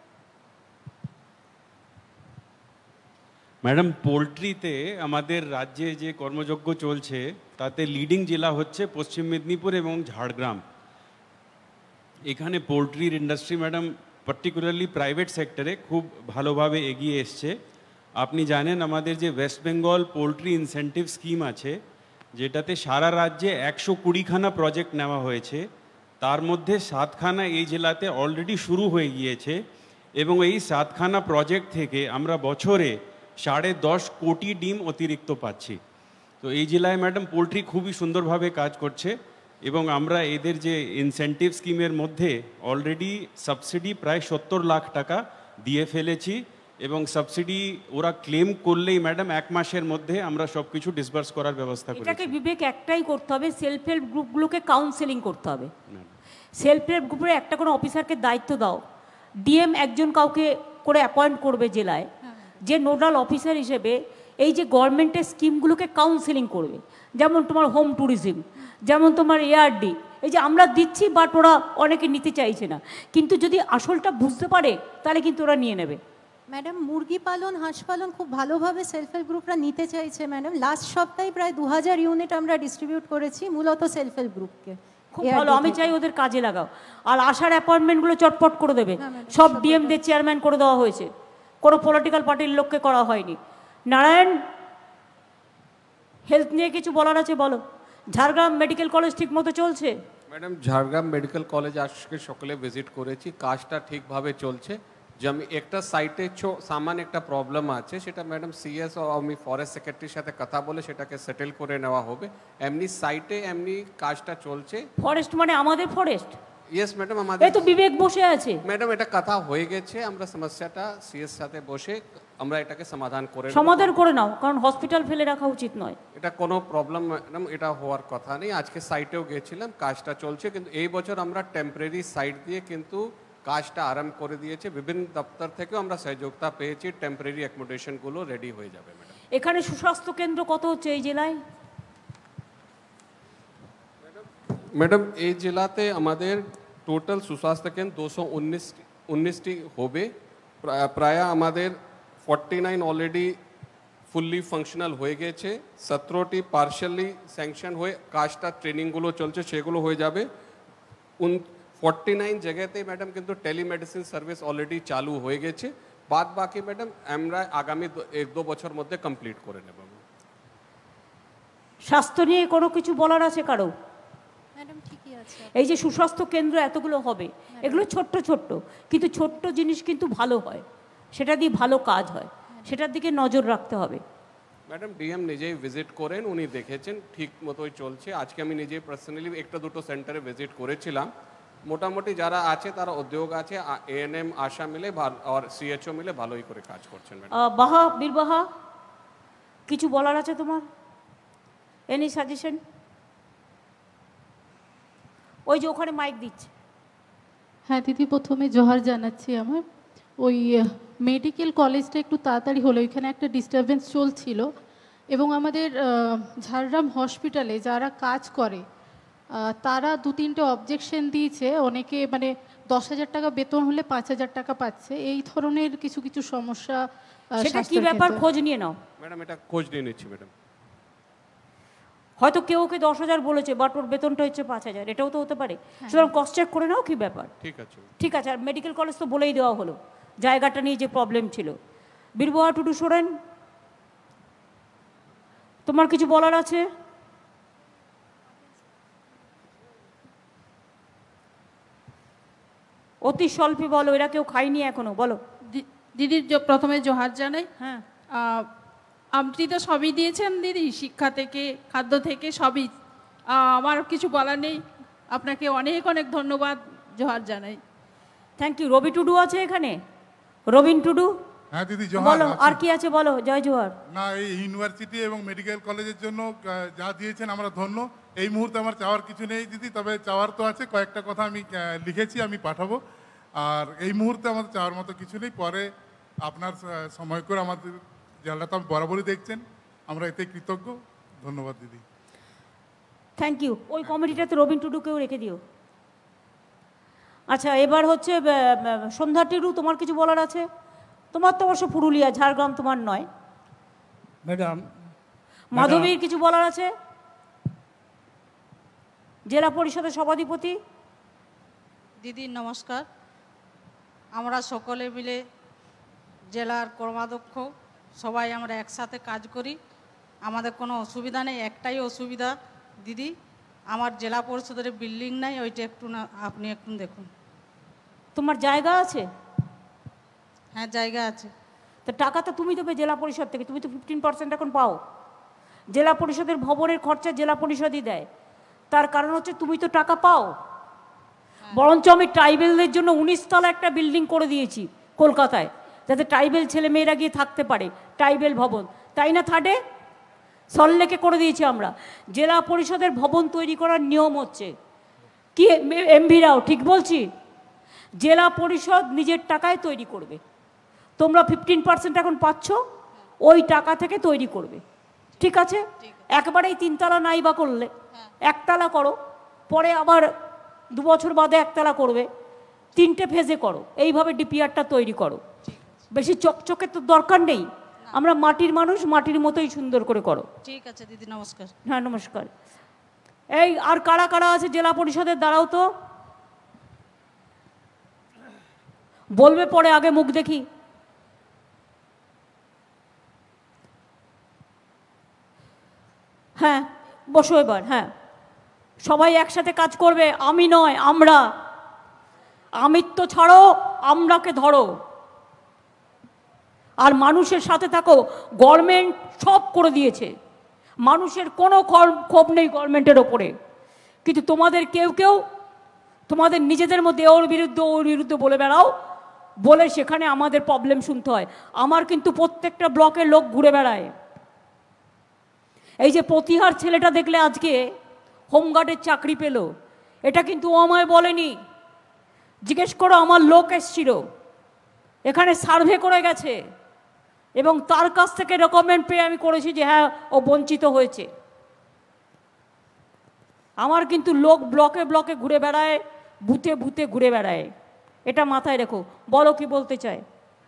ম্যাডাম, পোলট্রিতে আমাদের রাজ্যে যে কর্মযজ্ঞ চলছে তাতে লিডিং জেলা হচ্ছে পশ্চিম মেদিনীপুর এবং ঝাড়গ্রাম। এখানে পোলট্রির ইন্ডাস্ট্রি ম্যাডাম পার্টিকুলারলি প্রাইভেট সেক্টরে খুব ভালোভাবে এগিয়ে এসছে। আপনি জানেন আমাদের যে West Bengal poultry incentive scheme আছে, যেটাতে সারা রাজ্যে একশো কুড়িখানা প্রজেক্ট নেওয়া হয়েছে, তার মধ্যে সাতখানা এই জেলাতে অলরেডি শুরু হয়ে গিয়েছে এবং এই সাতখানা প্রজেক্ট থেকে আমরা বছরে সাড়ে দশ কোটি ডিম অতিরিক্ত পাচ্ছি। তো এই জেলায় ম্যাডাম পোলট্রি খুবই সুন্দরভাবে কাজ করছে এবং আমরা এদের যে ইনসেন্টিভ স্কিমের মধ্যে অলরেডি সাবসিডি প্রায় সত্তর লাখ টাকা দিয়ে ফেলেছি এবং সাবসিডি ওরা ক্লেম করলেই ম্যাডাম এক মাসের মধ্যে আমরা সব কিছু ডিসবার্স করার ব্যবস্থা করি। এটাকে বিবেক একটাই করতে হবে, সেলফ হেল্প গ্রুপগুলোকে কাউন্সেলিং করতে হবে। সেলফ হেল্প গ্রুপের একটা কোনো অফিসারকে দায়িত্ব দাও, ডিএম একজন কাউকে করে অ্যাপয়েন্ট করবে জেলায়, যে নোডাল অফিসার হিসেবে এই যে গভর্নমেন্টের স্কিমগুলোকে কাউন্সেলিং করবে। যেমন তোমার হোম ট্যুরিজম, যেমন তোমার এআরডি, এই যে আমরা দিচ্ছি বাট ওরা অনেকে নিতে চাইছে না, কিন্তু যদি আসলটা বুঝতে পারে তাহলে কিন্তু ওরা নিয়ে নেবে। ম্যাডাম, মুরগি পালন, হাঁস পালন খুব ভালোভাবে সেলফ হেল্প গ্রুপরা নিতে চাইছে ম্যাডাম। লাস্ট সপ্তাহে প্রায় দু হাজার ইউনিট আমরা ডিস্ট্রিবিউট করেছি মূলত সেলফ হেল্প গ্রুপকে। খুব ভালো, আমি চাই ওদের কাজে লাগাও। আর আসার অ্যাপয়েন্টমেন্টগুলো চটপট করে দেবে। সব ডিএমদের চেয়ারম্যান করে দেওয়া হয়েছে, কোনো পলিটিক্যাল পার্টির লোককে করা হয়নি। নারায়ণ, হেলথ নিয়ে কিছু বলার আছে বলো। ঝাড়গ্রাম মেডিকেল কলেজ ঠিক মতো চলছে? ম্যাডাম, ঝাড়গ্রাম মেডিকেল কলেজ আজকে সকালে ভিজিট করেছি, কাজটা ঠিকভাবে চলছে। যে আমি একটা সাইটে সামান্য একটা প্রবলেম আছে, সেটা ম্যাডাম সিএস ও আমি ফরেস্ট সেক্রেটারির সাথে কথা বলে সেটাকে সেটেল করে নেওয়া হবে। এমনি সাইটে এমনি কাজটা চলছে। ফরেস্ট মানে আমাদের ফরেস্ট? ইয়েস ম্যাডাম, আমাদের এই তো বিবেক বসে আছে। ম্যাডাম, এটা কথা হয়ে গেছে, আমরা সমস্যাটা সিএস সাথে বসে আমরা এটাকে সমাধান করে সমাধান করে নাও, কারণ হসপিটাল ফেলে রাখা উচিত নয়। এটা কোনো প্রবলেম ম্যাডাম, এটা হওয়ার কথা নেই। আজকে সাইটেও গেছিলাম, কাজটা চলছে, কিন্তু এই বছর আমরা টেম্পোরারি সাইট দিয়ে কিন্তু কাজটা আরম্ভ করে দিয়েছে। বিভিন্ন দপ্তর থেকেও আমরা সহযোগিতা পেয়েছি, টেম্পোরারি অ্যাকোমোডেশনগুলো রেডি হয়ে যাবে ম্যাডাম। এখানে সুস্বাস্থ্য কেন্দ্র কত হচ্ছে এই জেলায়? ম্যাডাম, এই জেলাতে আমাদের টোটাল সুস্বাস্থ্য কেন্দ্র দুশো উনিশ উনিশটি হবে। প্রায় আমাদের forty nine already fully functional হয়ে গেছে, সতেরোটি পার্শালি স্যাংশন হয়ে কাজটা ট্রেনিংগুলো চলছে, সেগুলো হয়ে যাবে। উন ফর্টি নাইন জায়গাতে ম্যাডাম কিন্তু টেলিমেডিসিন সার্ভিস অলরেডি চালু হয়ে গেছে। বাদ বাকি ম্যাডাম আমরা আগামী এক দু বছর মধ্যে কমপ্লিট করে নেব। স্বাস্থ্য নিয়ে কোনো কিছু বলার আছে কারো? ম্যাডাম ঠিকই আছে। এই যে সুস্বাস্থ্য কেন্দ্র এতগুলো হবে, এগুলো ছোট্ট ছোট্ট, কিন্তু ছোট্ট জিনিস কিন্তু ভালো হয়, সেটা দিয়ে ভালো কাজ হয়, সেটার দিকে নজর রাখতে হবে। ম্যাডাম, ডিএম নিজেই ভিজিট করেন, উনি দেখেছেন ঠিক মতোই চলছে। আজকে আমি নিজেই পার্সোনালি একটা দুটো সেন্টারে ভিজিট করেছিলাম। মোটামুটি যারা আছে তারা উদ্যোগ আছে, এএনএম আশা মিলে আর সিএচও মিলে ভালোই করে কাজ করছেন। বাহা, বীরবাহা, কিছু বলার আছে তোমার? Any suggestion? ওই যে ওখানে মাইক দিচ্ছে। হ্যাঁ দিদি, প্রথমে জোহার জানাচ্ছি। আমার ওই মেডিকেল কলেজটা একটু তাড়াতাড়ি হলো, ওইখানে একটা ডিস্টারবেন্স চলছিল এবং আমাদের ঝাড়গ্রাম হসপিটালে যারা কাজ করে তারা দু তিনটে অবজেকশন দিয়েছে। অনেকে মানে দশ হাজার টাকা বেতন হলে পাঁচ হাজার টাকা পাচ্ছে, এই ধরনের কিছু কিছু সমস্যা। সেটা কি ব্যাপার, খোঁজ নিয়ে নাও ম্যাডাম। এটা খোঁজ নিয়ে নিচ্ছি ম্যাডাম। হয়তো কেউ ওকে দশ হাজার বলেছে বাট ওর বেতনটা হচ্ছে পাঁচ হাজার, এটাও তো হতে পারে। সুতরাং কস্ট চেক করে নাও কি ব্যাপার। ঠিক আছে, ঠিক আছে। আর মেডিকেল কলেজ তো বলেই দেওয়া হলো জায়গাটা নিয়ে যে প্রবলেম ছিল। বীরবাহা টুডু সোরেন, তোমার কিছু বলার আছে? অতি স্বল্পে বলো, এরা কেউ খায়নি এখনো, বলো। দিদির প্রথমে জোহার জানাই। হ্যাঁ, আপনি তো সবই দিয়েছেন দিদি, শিক্ষা থেকে খাদ্য থেকে সবই। আমার কিছু বলার নেই, আপনাকে অনেক অনেক ধন্যবাদ জোহার জানাই। Thank you. রবি টুডু আছে এখানে? রবিন টুডু? হ্যাঁ দিদি জোহার। বলো আর কি আছে বলো। জয় জোহার। না এই ইউনিভার্সিটি এবং মেডিকেল কলেজের জন্য আহ, যা দিয়েছেন আমরা ধন্য। এই মুহূর্তে আমার চাওয়ার কিছু নেই দিদি, তবে চাওয়ার তো আছে, কয়েকটা কথা আমি আহ, লিখেছি, আমি পাঠাবো। আর এই মুহূর্তে আমাদের চাওয়ার মতো কিছু নেই, পরে আপনার আহ, সময় করে আমাদের জেলাটা তো বরাবরই দেখছেন, আমরা এতে কৃতজ্ঞ। ধন্যবাদ দিদি। Thank you. ওই কমিটিটাতে রবিন টুডুকেও রেখে দিও। আচ্ছা এবার হচ্ছে আহ, আহ, সন্ধ্যা টিরু, তোমার কিছু বলার আছে? তোমার তো অবশ্য পুরুলিয়া, ঝাড়গ্রাম তোমার নয়। ম্যাডাম মাধবীর কিছু বলার আছে? জেলা পরিষদের সভাধিপতি। দিদি নমস্কার। আমরা সকলে মিলে জেলার কর্মাধ্যক্ষ সবাই আমরা একসাথে কাজ করি, আমাদের কোনো অসুবিধা নেই। একটাই অসুবিধা দিদি, আমার জেলা পরিষদের বিল্ডিং নাই, ওইটা একটু না আপনি একটু দেখুন। তোমার জায়গা আছে? হ্যাঁ জায়গা আছে। তো টাকা তো তুমি দেবে জেলা পরিষদ থেকে, তুমি তো ফিফটিন পার্সেন্ট এখন পাও। জেলা পরিষদের ভবনের খরচা জেলা পরিষদই দেয়, তার কারণ হচ্ছে তুমি তো টাকা পাও। বরঞ্চ আমি ট্রাইবেলদের জন্য উনিশ তলা একটা বিল্ডিং করে দিয়েছি কলকাতায়, যাতে ট্রাইবেল ছেলে মেয়েরা গিয়ে থাকতে পারে, ট্রাইবেল ভবন, তাই না? থার্ডে সল্টলেকে করে দিয়েছি আমরা। জেলা পরিষদের ভবন তৈরি করার নিয়ম হচ্ছে কি, এমভিরাও ঠিক বলছি, জেলা পরিষদ নিজের টাকায় তৈরি করবে। তোমরা ফিফটিন পার্সেন্ট এখন পাচ্ছ, ওই টাকা থেকে তৈরি করবে, ঠিক আছে? একবারেই তিনতলা নাই বা করলে একতলা করো, পরে আবার দু বছর বাদে একতলা করবে, তিনটে ফেজে করো, এইভাবে ডিপিআরটা তৈরি করো। বেশি চকচকে তো দরকার নেই, আমরা মাটির মানুষ, মাটির মতোই সুন্দর করে করো। ঠিক আছে দিদি নমস্কার। হ্যাঁ নমস্কার। এই আর কারা কারা আছে জেলা পরিষদের? দাঁড়াও তো, বলবে পরে, আগে মুখ দেখি। হ্যাঁ বসো এবার। হ্যাঁ সবাই একসাথে কাজ করবে, আমি নয় আমরা। আমিত্ব ছাড়ো, আমরাকে ধরো, আর মানুষের সাথে থাকো। গভর্নমেন্ট সব করে দিয়েছে, মানুষের কোনো ক্ষোভ নেই গভর্নমেন্টের ওপরে, কিন্তু তোমাদের কেউ কেউ তোমাদের নিজেদের মধ্যে ওর বিরুদ্ধে ওর বিরুদ্ধে বলে বেড়াও, বলে সেখানে আমাদের প্রবলেম শুনতে হয়। আমার কিন্তু প্রত্যেকটা ব্লকের লোক ঘুরে বেড়ায়। এই যে প্রতিহার ছেলেটা দেখলে আজকে হোমগার্ডের চাকরি পেল, এটা কিন্তু ও আমায় বলেনি, জিজ্ঞেস করো, আমার লোক এসছিল এখানে, সার্ভে করে গেছে, এবং তার কাছ থেকে রেকমেন্ড পেয়ে আমি করেছি যে হ্যাঁ ও বঞ্চিত হয়েছে। আমার কিন্তু লোক ব্লকে ব্লকে ঘুরে বেড়ায়, বুথে বুথে ঘুরে বেড়ায়, এটা মাথায় রেখো। বলো কি বলতে চায়?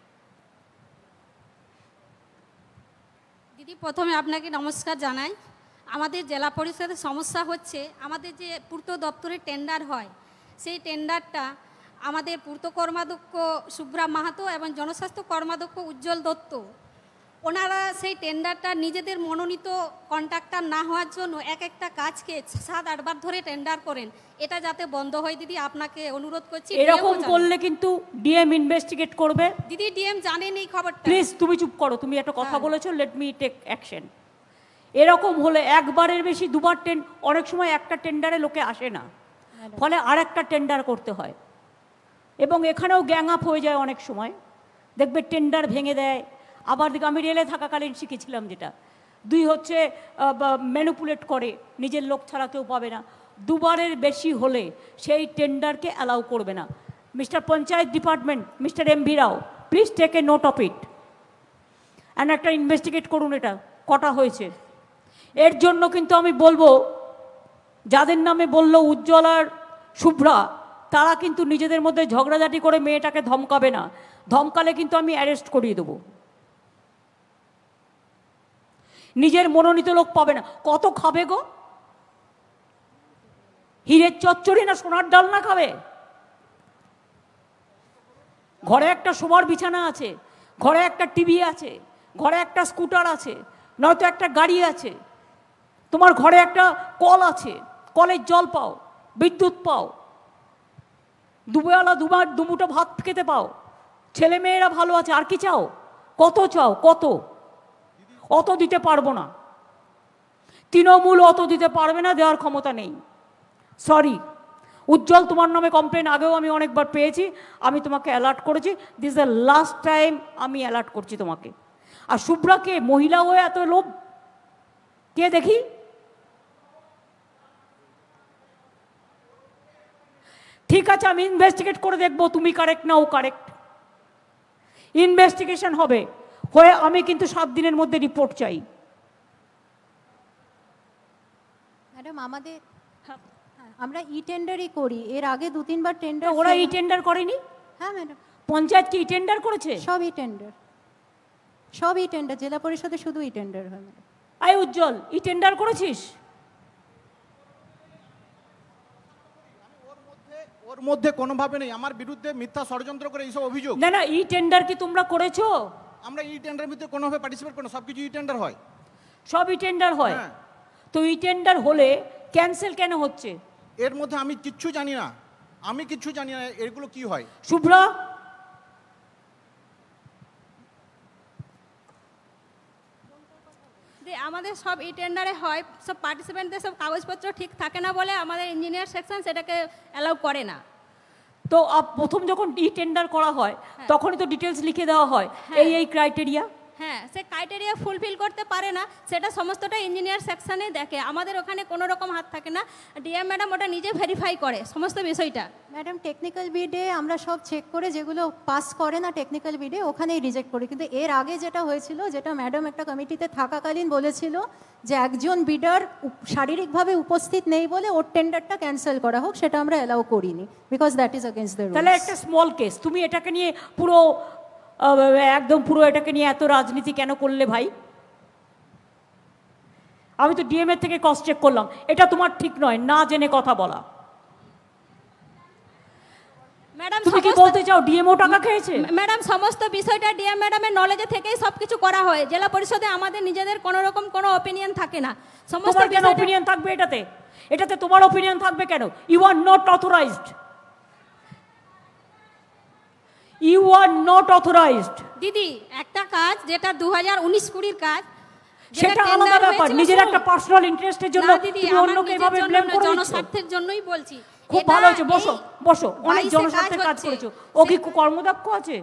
দিদি প্রথমে আপনাকে নমস্কার জানাই। আমাদের জেলা পরিষদের সমস্যা হচ্ছে, আমাদের যে পূর্ত দপ্তরে টেন্ডার হয়, সেই টেন্ডারটা আমাদের পূর্ত কর্মাধ্যক্ষ সুব্রা মাহাতো এবং জনস্বাস্থ্য কর্মাধ্যক্ষ উজ্জ্বল দত্ত, ওনারা সেই টেন্ডারটা নিজেদের মনোনীত কন্ট্রাক্টর না হওয়ার জন্য এক একটা কাজকে সাত আটবার ধরে টেন্ডার করেন। এটা যাতে বন্ধ হয় দিদি, আপনাকে অনুরোধ করছি। এরকম করলে কিন্তু ডিএম ইনভেস্টিগেট করবে। দিদি ডিএম জানেন এই খবরটা। প্লিজ তুমি চুপ করো, তুমি একটা কথা বলেছো, লেট মি টেক অ্যাকশন। এরকম হলে একবারের বেশি দুবার টেন, অনেক সময় একটা টেন্ডারে লোকে আসে না, ফলে আর একটা টেন্ডার করতে হয়, এবং এখানেও গ্যাং আপ হয়ে যায় অনেক সময়। দেখবে টেন্ডার ভেঙে দেয়। আবার দিকে আমি রেলে থাকাকালীন শিখেছিলাম যেটা, দুই হচ্ছে ম্যানিপুলেট করে, নিজের লোক ছাড়া কেউ পাবে না। দুবারের বেশি হলে সেই টেন্ডারকে অ্যালাউ করবে না। Mister panchayat department, mister M V Rao, please take a note of it and একটা ইনভেস্টিগেট করুন এটা কটা হয়েছে। এর জন্য কিন্তু আমি বলবো, যাদের নামে বললো উজ্জ্বল আর শুভ্রা, তারা কিন্তু নিজেদের মধ্যে ঝগড়াঝাটি করে মেয়েটাকে ধমকাবে না, ধমকালে কিন্তু আমি অ্যারেস্ট করিয়ে দেবো। নিজের মনোনীত লোক পাবে না। কত খাবে গো? হীরের চচ্চড়ি না সোনার ডাল না খাবে? ঘরে একটা শোবার বিছানা আছে, ঘরে একটা টিভি আছে, ঘরে একটা স্কুটার আছে, নয়তো একটা গাড়ি আছে, তোমার ঘরে একটা কল আছে, কলের জল পাও, বিদ্যুৎ পাও, দুবেলা দুবার দুমুটো ভাত খেতে পাও, ছেলে মেয়েরা ভালো আছে, আর কি চাও? কত চাও? কত? অত দিতে পারবো না, তৃণমূল অত দিতে পারবে না, দেওয়ার ক্ষমতা নেই। সরি, উজ্জ্বল, তোমার নামে কমপ্লেন আগেও আমি অনেকবার পেয়েছি, আমি তোমাকে অ্যালার্ট করেছি, দিস দ্য লাস্ট টাইম আমি অ্যালার্ট করছি তোমাকে। আর শুভ্রাকে মহিলা হয়ে এত লোভ কে দেখি? ঠিক আছে, আমি ইনভেস্টিগেট করে দেখবো তুমি কারেক্ট না ও কারেক্ট। ইনভেস্টিগেশন হবে, হয়ে আমি কিন্তু সাত দিনের মধ্যে রিপোর্ট চাই। ম্যাডাম আমাদের আমরা ই টেন্ডারই করি, এর আগে দু তিনবার টেন্ডার। ওরা ই টেন্ডার করেনি? হ্যাঁ ম্যাডাম। পঞ্চায়েত কি ই টেন্ডার করেছে? সব ই টেন্ডার, সব ই টেন্ডার, জেলা পরিষদে শুধু ই টেন্ডার হয় ম্যাডাম। আই উজ্জ্বল, ই টেন্ডার করেছিস? ওর মধ্যে কোনোভাবে নেই, আমার বিরুদ্ধে মিথ্যা ষড়যন্ত্র করে এইসব অভিযোগ। না না, ই টেন্ডার কি তোমরা করেছো? আমরা ই টেন্ডারের ভিতরে কোনোভাবে পার্টিসিপেট করি না, সব কিছু ই টেন্ডার হয়। সব ই টেন্ডার হয়? তো ই টেন্ডার হলে ক্যান্সেল কেন হচ্ছে? এর মধ্যে আমি কিচ্ছু জানি না, আমি কিচ্ছু জানি না এগুলো কি হয়। শুভ্রা, আমাদের সব ই টেন্ডারে হয়, সব পার্টিসিপেন্টদের সব কাগজপত্র ঠিক থাকে না বলে আমাদের ইঞ্জিনিয়ার সেকশন সেটাকে অ্যালাউ করে না। তো প্রথম যখন ই টেন্ডার করা হয় তখনই তো ডিটেলস লিখে দেওয়া হয় এই এই ক্রাইটেরিয়া। হ্যাঁ, সে ক্রাইটেরিয়া ফুলফিল করতে পারে না, সেটা সমস্তটা ইঞ্জিনিয়ার সেকশনে দেখে, আমাদের ওখানে কোনো রকম হাত থাকে না। ডিএম ম্যাডাম ওটা নিজে ভেরিফাই করে সমস্ত বিষয়টা। ম্যাডাম টেকনিক্যাল বিডে আমরা সব চেক করে যেগুলো পাস করে না টেকনিক্যাল বিডে ওখানেই রিজেক্ট করি। কিন্তু এর আগে যেটা হয়েছিল, যেটা ম্যাডাম একটা কমিটিতে থাকাকালীন বলেছিল যে একজন বিডার শারীরিকভাবে উপস্থিত নেই বলে ওর টেন্ডারটা ক্যান্সেল করা হোক, সেটা আমরা অ্যালাউ করিনি, because that is against the rules. তাহলে একটা স্মল কেস, তুমি এটাকে নিয়ে পুরো একদম পুরো এটাকে নিয়ে এত রাজনীতি কেন করলে ভাই? আমি তো ডিএম এর থেকে কস্ট চেক করলাম, এটা তোমার ঠিক নয় না জেনে কথা বলা। ম্যাডাম তুমি কি বলতে চাও ডিএমও টাকা খেয়েছে? ম্যাডাম সমস্ত বিষয়টা ডিএম ম্যাডামের নলেজে থেকেই সবকিছু করা হয়, জেলা পরিষদে আমাদের নিজেদের কোনো রকম কোনো অপিনিয়ন থাকে না। সমস্ত তোমার কেন অপিনিয়ন থাকবে এটাতে? এটাতে তোমার অপিনিয়ন থাকবে কেন? You are not authorised, you are not authorised. দিদি একটা কাজ যেটা দু হাজার উনিশ কুড়ির কাজ, সেটা আলাদা ব্যাপার, নিজের একটা পার্সোনাল ইন্টারেস্টের জন্য তুমি অন্যকে এভাবে ব্লেম করছো। জনস্বার্থের জন্যই বলছি। খুব ভালো হয়েছে, বসো বসো, অনেক জনস্বার্থের কাজ করেছো। ও কি কর্মদক্ষ আছে?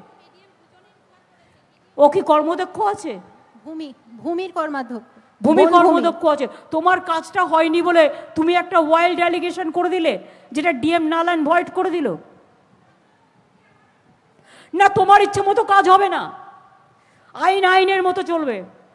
ও কি কর্মদক্ষ আছে? ভূমি ভূমির কর্মাধ্যক্ষ, ভূমি কর্মদক্ষ আছে। তোমার কাজটা হয়নি বলে তুমি একটা ওয়াইল্ড অ্যালিগেশন করে দিলে, যেটা ডিএম নাল অ্যান্ড ভয়েড করে দিল। না, তোমার ইচ্ছে মতো কাজ হবে না, আইন আইনের মতো চলবে।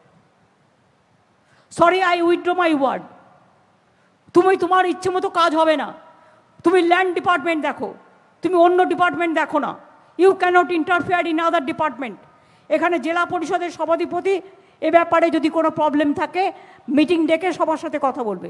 Sorry, I withdraw my word. তুমি তোমার ইচ্ছে মতো কাজ হবে না। তুমি ল্যান্ড ডিপার্টমেন্ট দেখো, তুমি অন্য ডিপার্টমেন্ট দেখো না। You cannot interfere in other department. এখানে জেলা পরিষদের সভাধিপতি এ ব্যাপারে যদি কোনো প্রবলেম থাকে মিটিং ডেকে সবার সাথে কথা বলবে।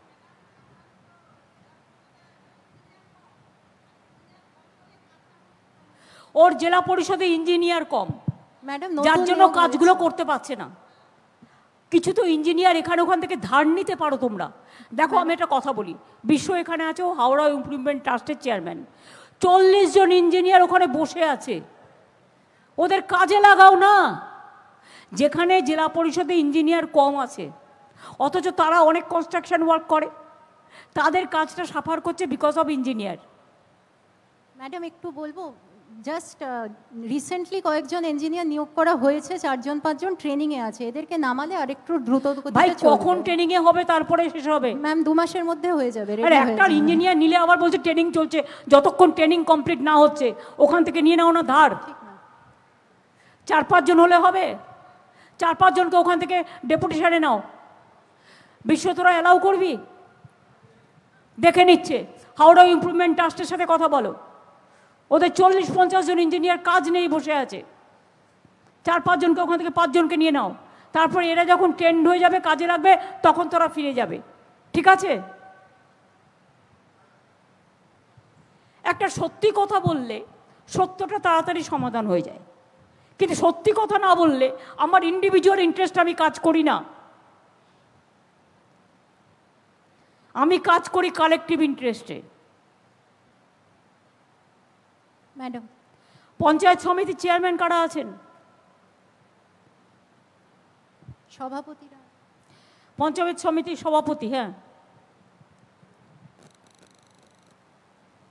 ওর জেলা পরিষদে ইঞ্জিনিয়ার কম, ম্যাডাম, যার জন্য কাজগুলো করতে পারছে না। কিছু তো ইঞ্জিনিয়ার এখানে ওখান থেকে ধার নিতে পারো তোমরা। দেখো আমি একটা কথা বলি, বিশ্ব এখানে আছে, ও হাওড়া ইমপ্রুভমেন্ট ট্রাস্টের চেয়ারম্যান, চল্লিশ জন ইঞ্জিনিয়ার ওখানে বসে আছে, ওদের কাজে লাগাও না। যেখানে জেলা পরিষদে ইঞ্জিনিয়ার কম আছে অথচ তারা অনেক কনস্ট্রাকশন ওয়ার্ক করে, তাদের কাজটা সাফার করছে বিকজ অফ ইঞ্জিনিয়ার। ম্যাডাম একটু বলবো, জাস্ট রিসেন্টলি কয়েকজন ইঞ্জিনিয়ার নিয়োগ করা হয়েছে, চারজন পাঁচজন ট্রেনিংয়ে আছে, এদেরকে নামালে আরেকটু দ্রুত। ভাই কখন ট্রেনিংয়ে হবে তারপরে শেষ হবে? ম্যাম দু মাসের মধ্যে হয়ে যাবে। আরে একটা ইঞ্জিনিয়ার নিলে আবার বলছে ট্রেনিং চলছে, যতক্ষণ ট্রেনিং কমপ্লিট না হচ্ছে ওখান থেকে নিয়ে নাও না ধার। চার পাঁচজন হলে হবে, চার পাঁচজনকে ওখান থেকে ডেপুটেশনে নাও। বিশ্ব তোরা অ্যালাউ করবি? দেখে নিচ্ছে, হাওড়া ইমপ্রুভমেন্ট ট্রাস্টের সাথে কথা বলো, ওদের চল্লিশ পঞ্চাশ জন ইঞ্জিনিয়ার কাজ নেই বসে আছে, চার পাঁচজনকে ওখান থেকে পাঁচজনকে নিয়ে নাও। তারপর এরা যখন ট্রেন্ড হয়ে যাবে, কাজে লাগবে, তখন তোরা ফিরে যাবে। ঠিক আছে? একটা সত্যি কথা বললে সত্যটা তাড়াতাড়ি সমাধান হয়ে যায়, কিন্তু সত্যি কথা না বললে আমার ইন্ডিভিজুয়াল ইন্টারেস্ট আমি কাজ করি না, আমি কাজ করি কালেকটিভ ইন্টারেস্টে। ম্যাডাম, পঞ্চায়েত সমিতির চেয়ারম্যান কারা আছেন? সভাপতিরা। পঞ্চায়েত সমিতির সভাপতি, হ্যাঁ।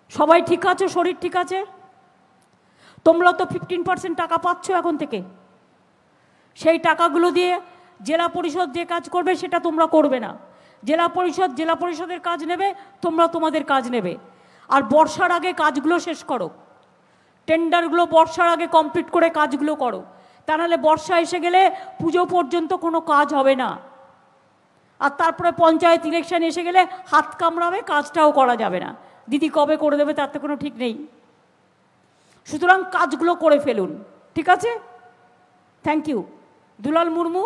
সবাই ঠিক আছে? শরীর ঠিক আছে? তোমরা তো ফিফটিন পার্সেন্ট টাকা পাচ্ছ এখন থেকে। সেই টাকাগুলো দিয়ে জেলা পরিষদ যে কাজ করবে সেটা তোমরা করবে না। জেলা পরিষদ জেলা পরিষদের কাজ নেবে, তোমরা তোমাদের কাজ নেবে। আর বর্ষার আগে কাজগুলো শেষ করো, টেন্ডারগুলো বর্ষার আগে কমপ্লিট করে কাজগুলো করো, তা নাহলে বর্ষা এসে গেলে পুজো পর্যন্ত কোনো কাজ হবে না। আর তারপরে পঞ্চায়েত ইলেকশন এসে গেলে হাত কামড়াবে, কাজটাও করা যাবে না। দিদি কবে করে দেবে তার তো কোনো ঠিক নেই। সুতরাং কাজগুলো করে ফেলুন, ঠিক আছে? Thank you. দুলাল মুর্মু,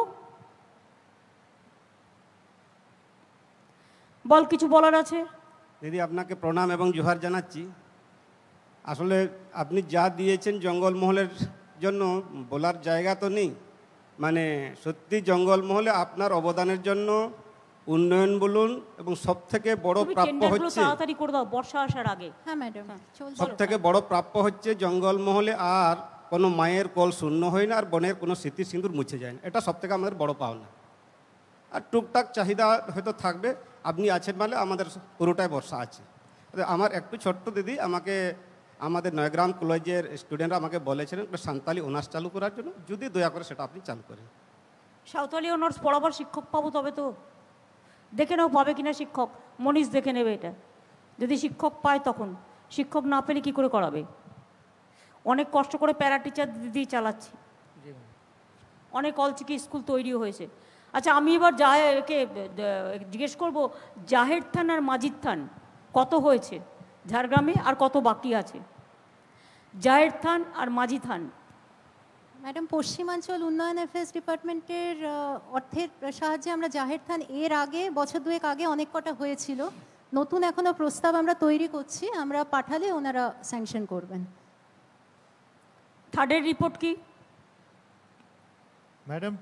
বল, কিছু বলার আছে? দিদি আপনাকে প্রণাম এবং জোহার জানাচ্ছি। আসলে আপনি যা দিয়েছেন জঙ্গলমহলের জন্য বলার জায়গা তো নেই। মানে সত্যি জঙ্গলমহলে আপনার অবদানের জন্য উন্নয়ন বলুন এবং সব থেকে বড় প্রাপ্য হচ্ছে, তাড়াতাড়ি করে দাও বর্ষা আসার আগে। হ্যাঁ ম্যাডাম, সব থেকে বড় প্রাপ্য হচ্ছে জঙ্গলমহলে আর কোনো মায়ের কল শূন্য হয় না, আর বনের কোনো স্মৃতি সিঁদুর মুছে যায় না। এটা সব থেকে আমাদের বড় পাওনা। আর টুকটাক চাহিদা হয়তো থাকবে, আপনি আছেন মানে আমাদের পুরোটাই বর্ষা আছে। আমার একটু ছোট্ট দিদি, আমাকে আমাদের নয়গ্রাম কলেজের স্টুডেন্টরা আমাকে বলেছিলেন সাঁওতালি অনার্স চালু করার জন্য, যদি দয়া করে সেটা আপনি চালু করেন। সাঁওতালি অনার্স পড়াবার শিক্ষক পাবো তবে তো। দেখে নাও পাবে কিনা শিক্ষক, মনীষ দেখে নেবে এটা। যদি শিক্ষক পায় তখন, শিক্ষক না পেলে কী করে করাবে? অনেক কষ্ট করে প্যারা টিচার দিদি চালাচ্ছি, অনেক অলচিকি স্কুল তৈরি হয়েছে। আচ্ছা, আমি এবার জাহেরকে জিজ্ঞেস করব, জাহের থান আর মাজিদ থান কত হয়েছে ঝাড়গ্রামে আর কত বাকি আছে? জাহের থান আর মাঝি থান। ম্যাডাম, পশ্চিমাঞ্চল উন্নয়ন অ্যাফেয়ার্স ডিপার্টমেন্টের অর্থের সাহায্যে আমরা জাহের থান এর আগে বছর দুয়েক আগে অনেক কটা হয়েছিল। নতুন এখনো প্রস্তাব আমরা তৈরি করছি, আমরা পাঠালে ওনারা স্যাংশন করবেন। থার্ডের রিপোর্ট কি ম্যাডাম?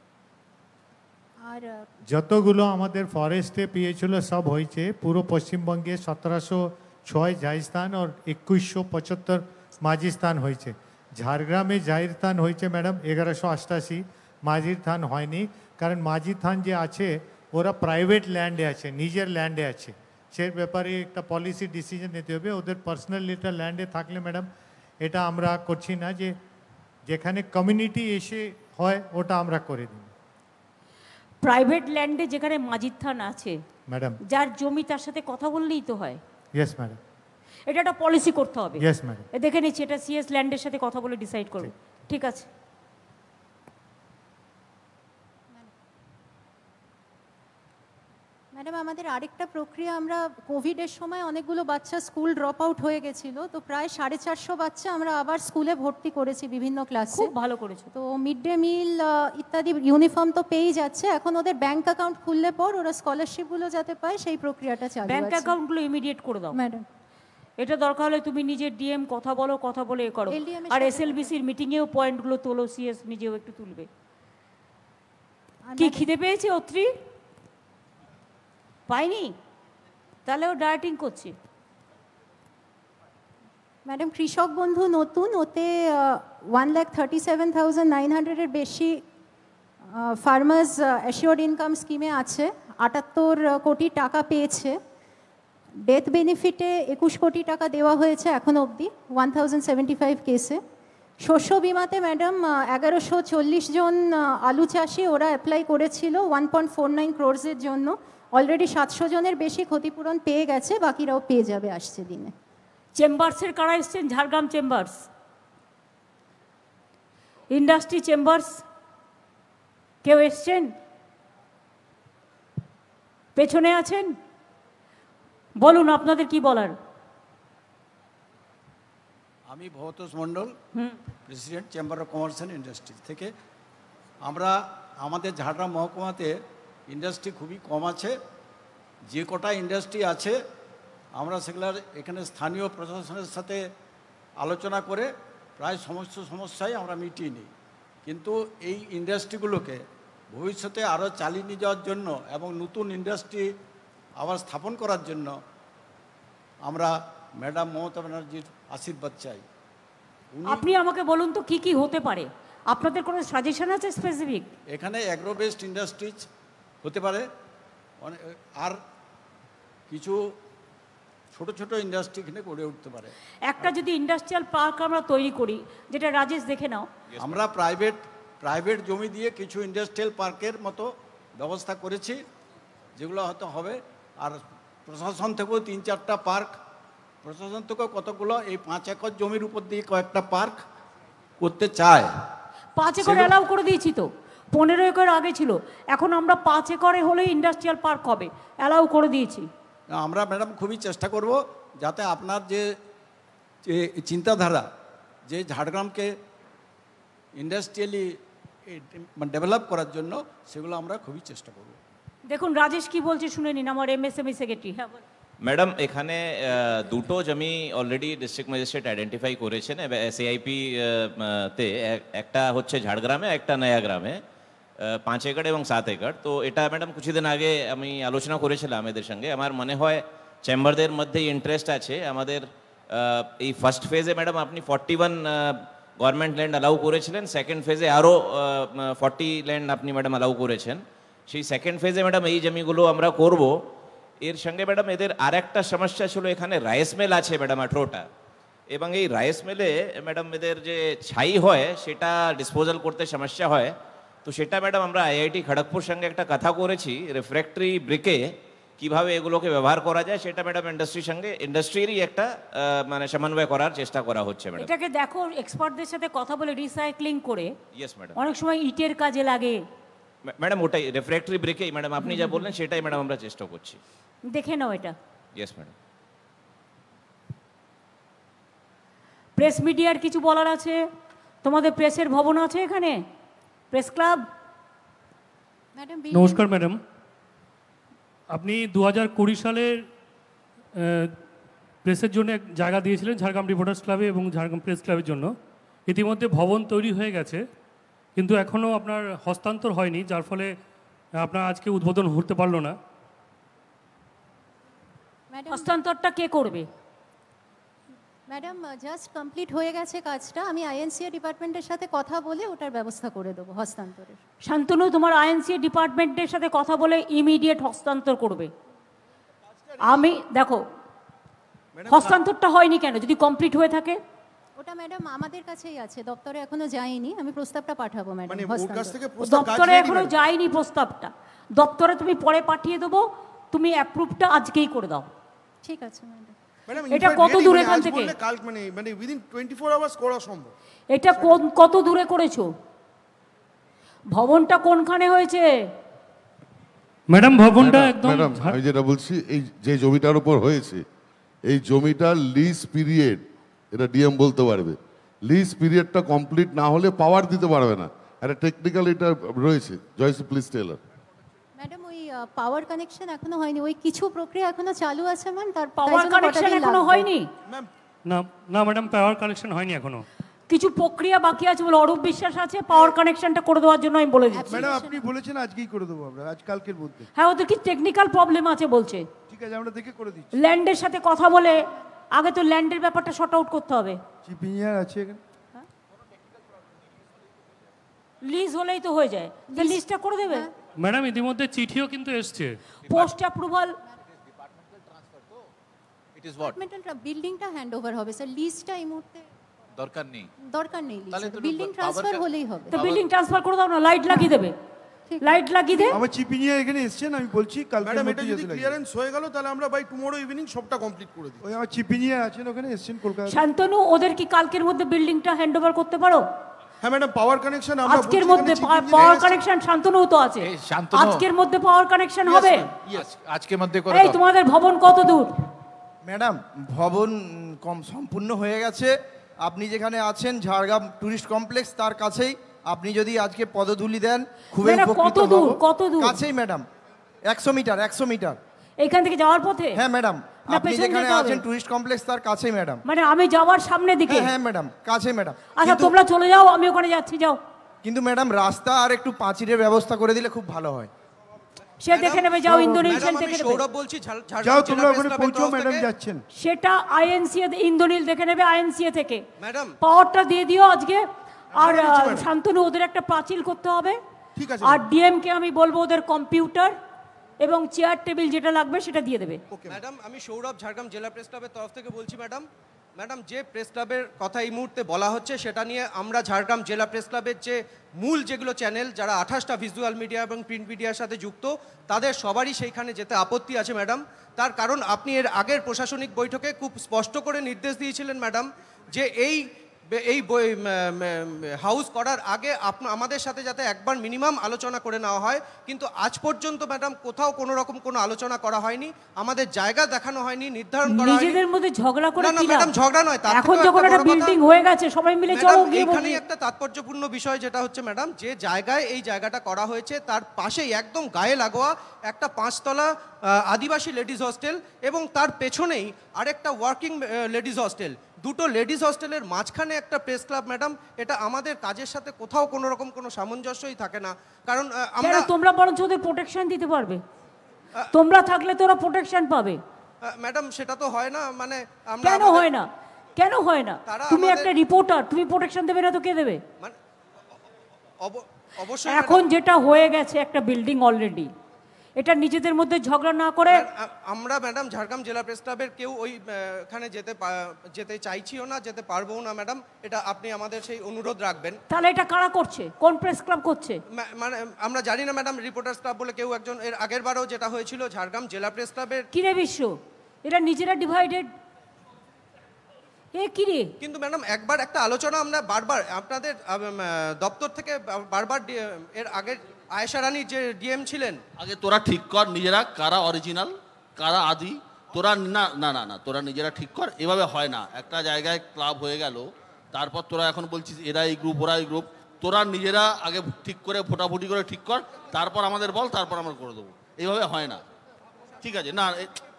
আর যতগুলো আমাদের ফরেস্টে পেয়েছিল সব হয়েছে। পুরো পশ্চিমবঙ্গে সতেরোশো ছয় জাহিস্তান আর একুশশো পঁচাত্তর মাঝি স্থান হয়েছে। ঝাড়গ্রামে জাহির থান হয়েছে ম্যাডাম এগারোশো অষ্টাশি, মাঝির থান হয়নি। কারণ মাঝি থান যে আছে ওরা প্রাইভেট ল্যান্ডে আছে, নিজের ল্যান্ডে আছে। সে ব্যাপারে একটা পলিসি ডিসিশন নিতে হবে। ওদের পার্সোনাল লিটার ল্যান্ডে থাকলে ম্যাডাম এটা আমরা করছি না, যে যেখানে কমিউনিটি এসে হয় ওটা আমরা করে দিই। প্রাইভেট ল্যান্ডে যেখানে মাঝির থান আছে ম্যাডাম, যার জমি তার সাথে কথা বললেই তো হয়। ইয়েস ম্যাডাম, এটা একটা পলিসি করতে হবে। ইয়েস ম্যাডাম, দেখে নিচ্ছি, এটা সিএস ল্যান্ডের সাথে কথা বলে ডিসাইড করব। ঠিক আছে। ম্যাডাম, আমাদের আরেকটা প্রক্রিয়া, আমরা কোভিডের সময় অনেকগুলো বাচ্চা স্কুল ড্রপ আউট হয়ে গেছিলো, তো প্রায় সাড়ে চারশো বাচ্চা আমরা আবার স্কুলে ভর্তি করেছি বিভিন্ন ক্লাসে। খুব ভালো করেছো। তো মিড ডে মিল ইত্যাদি ইউনিফর্ম তো পেয়েই যাচ্ছে, এখন ওদের ব্যাংক অ্যাকাউন্ট খুললে পর ওরা স্কলারশিপগুলো যাতে পায় সেই প্রক্রিয়াটা চালু আছে। ব্যাংক অ্যাকাউন্টগুলো ইমিডিয়েট করে দাও ম্যাডাম। এটা দরকার হলে তুমি নিজের ডিএম কথা বলো, কথা বলে এ করো। আর এসএলবিসির মিটিংয়েও পয়েন্টগুলো তোলো, সিএস নিজেও একটু তুলবে। কি খিদে পেয়েছে অত্রি? পাইনি? তাহলে ও ডায়েটিং করছে। ম্যাডাম, কৃষক বন্ধু নতুন, ওতে one lakh thirty seven thousand nine হান্ড্রেডের বেশি ফার্মার্স অ্যাসিওর্ড ইনকাম স্কিমে আছে, আটাত্তর কোটি টাকা পেয়েছে। ডেথ বেনিফিটে একুশ কোটি টাকা দেওয়া হয়েছে এখন অবধি, ওয়ান থাউজেন্ড সেভেন্টি ফাইভ কেসে। শস্য বিমাতে ম্যাডাম এগারোশো চল্লিশ জন আলু চাষি ওরা অ্যাপ্লাই করেছিল ওয়ান পয়েন্ট ফোর নাইন ক্রোর্সের জন্য। অলরেডি সাতশো জনের বেশি ক্ষতিপূরণ পেয়ে গেছে, বাকিরাও পেয়ে যাবে আসছে দিনে। চেম্বার্সের কারা এসছেন? ঝাড়গ্রাম চেম্বার্স, ইন্ডাস্ট্রি চেম্বার্স কেউ এসছেন? পেছনে আছেন, বলুন আপনাদের কি বলার। আমি Bhabatosh Mondal, president chamber of commerce and industry থেকে। আমরা আমাদের ঝাড়গ্রাম মহকুমাতে ইন্ডাস্ট্রি খুবই কম আছে। যে কটা ইন্ডাস্ট্রি আছে আমরা সেগুলোর এখানে স্থানীয় প্রশাসনের সাথে আলোচনা করে প্রায় সমস্ত সমস্যাই আমরা মিটিয়ে নিই। কিন্তু এই ইন্ডাস্ট্রিগুলোকে ভবিষ্যতে আরও চালিয়ে নিয়ে যাওয়ার জন্য এবং নতুন ইন্ডাস্ট্রি আবার স্থাপন করার জন্য আমরা ম্যাডাম মমতা ব্যানার্জির আশীর্বাদ চাই। আপনি আমাকে বলুন তো কি কি হতে পারে, আপনাদের কোনো সাজেশন আছে স্পেসিফিক? এখানে অ্যাগ্রো বেসড ইন্ডাস্ট্রিজ হতে পারে, আর কিছু ছোট ছোট ইন্ডাস্ট্রি এখানে গড়ে উঠতে পারে। একটা যদি ইন্ডাস্ট্রিয়াল পার্ক আমরা তৈরি করি, যেটা রাজেশ দেখে নাও, আমরা প্রাইভেট প্রাইভেট জমি দিয়ে কিছু ইন্ডাস্ট্রিয়াল পার্কের মতো ব্যবস্থা করেছি, যেগুলো হয়তো হবে। আর প্রশাসন থেকেও তিন চারটা পার্ক, প্রশাসন থেকেও কতগুলো এই পাঁচ একর জমির উপর দিয়ে কয়েকটা পার্ক করতে চায়। পাঁচ একর অ্যালাউ করে দিয়েছি তো, পনেরো একর আগে ছিল, এখন আমরা পাঁচ একরে হলে ইন্ডাস্ট্রিয়াল পার্ক হবে, অ্যালাউ করে দিয়েছি। আমরা ম্যাডাম খুবই চেষ্টা করব যাতে আপনার যে যে চিন্তাধারা, যে ঝাড়গ্রামকে ইন্ডাস্ট্রিয়ালি ডেভেলপ করার জন্য, সেগুলো আমরা খুবই চেষ্টা করব। দেখুন রাজেশ কি বলছে শুনে নিন, আমার এমএসএমই সেক্রেটারি। হ্যাঁ বল। ম্যাডাম, এখানে আহ, দুটো জমি অলরেডি ডিস্ট্রিক্ট ম্যাজিস্ট্রেট আইডেন্টিফাই করেছেন এসএআইপি তে, একটা হচ্ছে ঝাড়গ্রামে, একটা নয়াগ্রামে, পাঁচ একর এবং সাত একর। তো এটা ম্যাডাম কিছুদিন আগে আমি আলোচনা করেছিলাম এদের সঙ্গে। আমার মনে হয় চেম্বারদের মধ্যে ইন্টারেস্ট আছে। আমাদের আহ, এই ফার্স্ট ফেজে ম্যাডাম আপনি forty one government land allow করেছিলেন, সেকেন্ড ফেজে আরও ফর্টি ল্যান্ড আপনি ম্যাডাম অ্যালাউ করেছেন। সেই সেকেন্ড ফেজে ম্যাডাম এই জমিগুলো আমরা করব। এর সঙ্গে ম্যাডাম এদের আর একটা সমস্যা ছিল, এখানে রাইস মিল আছে ম্যাডাম আঠেরোটা, এবং এই রাইস মিলে ম্যাডাম এদের যে ছাই হয় সেটা ডিসপোজাল করতে সমস্যা হয়। তো সেটা ম্যাডাম আমরা আইআইটি খড়গপুর সঙ্গে একটা কথা করেছি, রিফ্র্যাক্টরি ব্রিকে কিভাবে এগুলোকে ব্যবহার করা যায় সেটা ম্যাডাম ইন্ডাস্ট্রির সঙ্গে ইন্ডাস্ট্রিরই একটা মানে সমন্বয় করার চেষ্টা করা হচ্ছে ম্যাডাম। এটাকে দেখো এক্সপার্টদের সাথে কথা বলে রিসাইক্লিং করে, ইয়েস ম্যাডাম, অনেক সময় ইটের কাজে লাগে ম্যাডাম। ওটাই রিফ্র্যাক্টরি ব্রিকেই ম্যাডাম আপনি যা বললেন সেটাই ম্যাডাম আমরা চেষ্টা করছি। দেখে নাও এটা। Yes madam. প্রেস মিডিয়ার কিছু বলার আছে? তোমাদের প্রেসের ভবন আছে এখানে, প্রেস ক্লাব? ম্যাডাম নমস্কার ম্যাডাম, আপনি দু হাজার কুড়ি সালের প্রেসের জন্য এক জায়গা দিয়েছিলেন ঝাড়গ্রাম রিপোর্টার্স ক্লাবে এবং ঝাড়গ্রাম প্রেস ক্লাবের জন্য। ইতিমধ্যে ভবন তৈরি হয়ে গেছে, কিন্তু এখনও আপনার হস্তান্তর হয়নি, যার ফলে আপনার আজকে উদ্বোধন হতে পারলো না। হস্তান্তরটা কে করবে? ম্যাডাম জাস্ট কমপ্লিট হয়ে গেছে কাজটা, আমি আইএনসিএ ডিপার্টমেন্টের সাথে কথা বলে ওটার ব্যবস্থা করে দেবো হস্তান্তরের। শান্তনু, তোমার আইএনসিএ ডিপার্টমেন্টের সাথে কথা বলে ইমিডিয়েট হস্তান্তর করবে। আমি দেখো হস্তান্তরটা হয়নি কেন, যদি কমপ্লিট হয়ে থাকে? ওটা ম্যাডাম আমাদের কাছেই আছে, দপ্তরে এখনো যায়নি, আমি প্রস্তাবটা পাঠাবো ম্যাডাম। দপ্তরে এখনো যায়নি প্রস্তাবটা, দপ্তরে তুমি পরে পাঠিয়ে দেবো, তুমি অ্যাপ্রুভটা আজকেই করে দাও। ঠিক আছে ম্যাডাম। এটা কত দূরে এখান থেকে? কাল মানে মানে উইদিন টোয়েন্টি ফোর আওয়ার্স করা সম্ভব। এটা কত দূরে করেছো? ভবনটা কোনখানে হয়েছে? ম্যাডাম ভবনটা একদম, ম্যাডাম আমি যেটা বলছি, এই যে জমিটার উপর হয়েছে, এই জমিটার লিজ পিরিয়ড, এটা ডিএম বলতে পারবে, লিজ পিরিয়ডটা কমপ্লিট না হলে পাওয়ার দিতে পারবে না। একটা টেকনিক্যাল এটা রয়েছে, জয়সি প্লিজ টেলার। ম্যাডাম ওই পাওয়ার কানেকশন এখনো হয়নি, ওই কিছু প্রক্রিয়া এখনো চালু আছে ম্যাম। তার পাওয়ার কানেকশন এখনো হয়নি? না না ম্যাডাম, পাওয়ার কানেকশন হয়নি এখনো, কিছু প্রক্রিয়া বাকি আছে বলে অরূপ বিশ্বাস আছে, পাওয়ার কানেকশনটা করে দেওয়ার জন্য আমি বলে দিচ্ছি। ম্যাডাম আপনি বলেছেন আজকেই করে দেবো আমরা, আজ কালকের মধ্যে। হ্যাঁ, ওদের কি টেকনিক্যাল প্রবলেম আছে বলছে। ঠিক আছে, আমরা দেখে করে দিচ্ছি। ল্যান্ডের সাথে কথা বলে আগে তো ল্যান্ডের ব্যাপারটা শর্ট আউট করতে হবে। চিফ ইঞ্জিনিয়ার আছে এখানে, লিজ হলেই তো হয়ে যায়, তো লিজটা করে দেবে। ম্যাডাম ইতিমধ্যে চিঠিও কিন্তু এসছে, post approval. It is what বিল্ডিংটা হ্যান্ড ওভার হবে স্যার, লিজটা এই মুহূর্তে দরকার নেই। দরকার নেই, বিল্ডিং ট্রান্সফার হলেই হবে। তো বিল্ডিং ট্রান্সফার করে দাও না, লাইট লাগিয়ে দেবে, লাইট লাগিয়ে দে। আমার চিফ ইঞ্জিনিয়ার এখানে এসেছেন, আমি বলছি কালকে ম্যাডাম এটা যদি ক্লিয়ারেন্স হয়ে গেল তাহলে আমরা বাই টুমরো ইভিনিং সবটা কমপ্লিট করে দিই। ওই আমার চিফ ইঞ্জিনিয়ার আছেন ওখানে, এসেছেন কলকাতা। শান্তনু, ওদের কি কালকের মধ্যে বিল্ডিংটা হ্যান্ড ওভার করতে পারো? হ্যাঁ ম্যাডাম, পাওয়ার কানেকশন আমরা আজকের মধ্যে পাওয়ার কানেকশন শান্তনু তো আছে, আজকের মধ্যে পাওয়ার কানেকশন হবে। আজকের মধ্যে করে এই তোমাদের ভবন কত দূর? ম্যাডাম ভবন কম সম্পূর্ণ হয়ে গেছে। আপনি যেখানে আছেন ঝাড়গ্রাম টুরিস্ট কমপ্লেক্স তার কাছেই, আপনি যদি আজকে পদধূলি দেন খুবই উপকৃত হব। কত দূর? কাছেই ম্যাডাম, একশো মিটার একশো মিটার এখান থেকে যাওয়ার পথে। হ্যাঁ ম্যাডাম, আপনি যেখানে আছেন টুরিস্ট কমপ্লেক্স তার কাছেই ম্যাডাম। মানে আমি যাওয়ার সামনে দিকে? হ্যাঁ ম্যাডাম, কাছে ম্যাডাম। আচ্ছা তোমরা চলে যাও, আমি ওখানে যাচ্ছি, যাও। কিন্তু ম্যাডাম রাস্তা আর একটু পাঁচিরের ব্যবস্থা করে দিলে খুব ভালো হয়। সে দেখে নেবে, যাও ইন্দ্রনীল সেন দেখে নেবে। সৌরভ বলছি, যাও তোমরা ওখানে পৌঁছো, ম্যাডাম যাচ্ছেন। সেটা আইএনসিএ ইন্দ্রনীল দেখে নেবে, আইএনসিএ থেকে ম্যাডাম পাওয়ারটা দিয়ে দিও আজকে। আর শান্তনু, ওদের একটা পাঁচিল করতে হবে। ঠিক আছে। আর ডিএম কে আমি বলবো ওদের কম্পিউটার এবং চেয়ার টেবিল যেটা লাগবে সেটা দিয়ে দেবে। ম্যাডাম আমি সৌরভ ঝাড়গ্রাম জেলা প্রেস ক্লাবের তরফ থেকে বলছি ম্যাডাম ম্যাডাম যে প্রেস ক্লাবের কথা এই মুহূর্তে বলা হচ্ছে সেটা নিয়ে আমরা ঝাড়গ্রাম জেলা প্রেস ক্লাবের যে মূল যেগুলো চ্যানেল যারা আঠাশটা ভিজুয়াল মিডিয়া এবং প্রিন্ট মিডিয়ার সাথে যুক্ত তাদের সবারই সেইখানে যেতে আপত্তি আছে ম্যাডাম। তার কারণ আপনি এর আগের প্রশাসনিক বৈঠকে খুব স্পষ্ট করে নির্দেশ দিয়েছিলেন ম্যাডাম যে এই এই হাউস করার আগে আপনা আমাদের সাথে যাতে একবার মিনিমাম আলোচনা করে নেওয়া হয়, কিন্তু আজ পর্যন্ত ম্যাডাম কোথাও কোনো রকম কোনো আলোচনা করা হয়নি, আমাদের জায়গা দেখানো হয়নি, নির্ধারণ করা হয়নি। নিজেদের মধ্যে ঝগড়া করে না না ম্যাডাম ঝগড়া নয়, তার এখন যখন একটা বিল্ডিং হয়ে গেছে সবাই মিলে চলো গিয়ে বলি। এখানে একটা তাৎপর্যপূর্ণ বিষয় যেটা হচ্ছে ম্যাডাম যে জায়গায় এই জায়গাটা করা হয়েছে তার পাশেই একদম গায়ে লাগোয়া একটা পাঁচতলা আদিবাসী লেডিস হস্টেল এবং তার পেছনেই আরেকটা ওয়ার্কিং লেডিস হস্টেল, দুটো লেডিস হস্টেলের মাঝখানে একটা প্রেস ক্লাব ম্যাডাম, এটা আমাদের কাজের সাথে কোথাও কোনো রকম কোনো সামঞ্জস্যই থাকে না। কারণ আমরা তোমরা বরঞ্চ ওদের প্রোটেকশন দিতে পারবে, তোমরা থাকলে তোরা প্রোটেকশন পাবে। ম্যাডাম সেটা তো হয় না, মানে আমরা কেন হয় না কেন হয় না তুমি একটা রিপোর্টার, তুমি প্রোটেকশন দেবে না তো কে দেবে? অবশ্যই এখন যেটা হয়ে গেছে একটা বিল্ডিং অলরেডি, এটা নিজেদের মধ্যে ঝগড়া না করে আমরা ম্যাডাম ঝাড়গ্রাম জেলা প্রেস ক্লাবের কেউ ওই এখানে যেতে যেতে চাইছিও না, যেতে পারবো না ম্যাডাম, এটা আপনি আমাদের সেই অনুরোধ রাখবেন। তাহলে এটা কারা করছে, কোন প্রেস ক্লাব করছে? মানে আমরা জানি না ম্যাডাম, রিপোর্টার্স ক্লাব বলে কেউ একজন, এর আগের বারও যেটা হয়েছিল ঝাড়গ্রাম জেলা প্রেস ক্লাবের। কিরে বিশ্ব, এরা নিজেরা ডিভাইডেড এ কিরে? কিন্তু ম্যাডাম একবার একটা আলোচনা আমরা বারবার আপনাদের দপ্তর থেকে বারবার এর আগের আয়েশা রানী যে ডিএম ছিলেন, আগে তোরা ঠিক কর নিজেরা কারা অরিজিনাল কারা আদি, তোরা না না না না তোরা নিজেরা ঠিক কর, এভাবে হয় না। একটা জায়গায় ক্লাব হয়ে গেল তারপর তোরা এখন বলছিস এরা এই গ্রুপ ওরা এই গ্রুপ, তোরা নিজেরা আগে ঠিক করে ফোটাফুটি করে ঠিক কর, তারপর আমাদের বল, তারপর আমরা করে দেবো, এইভাবে হয় না। ঠিক আছে না,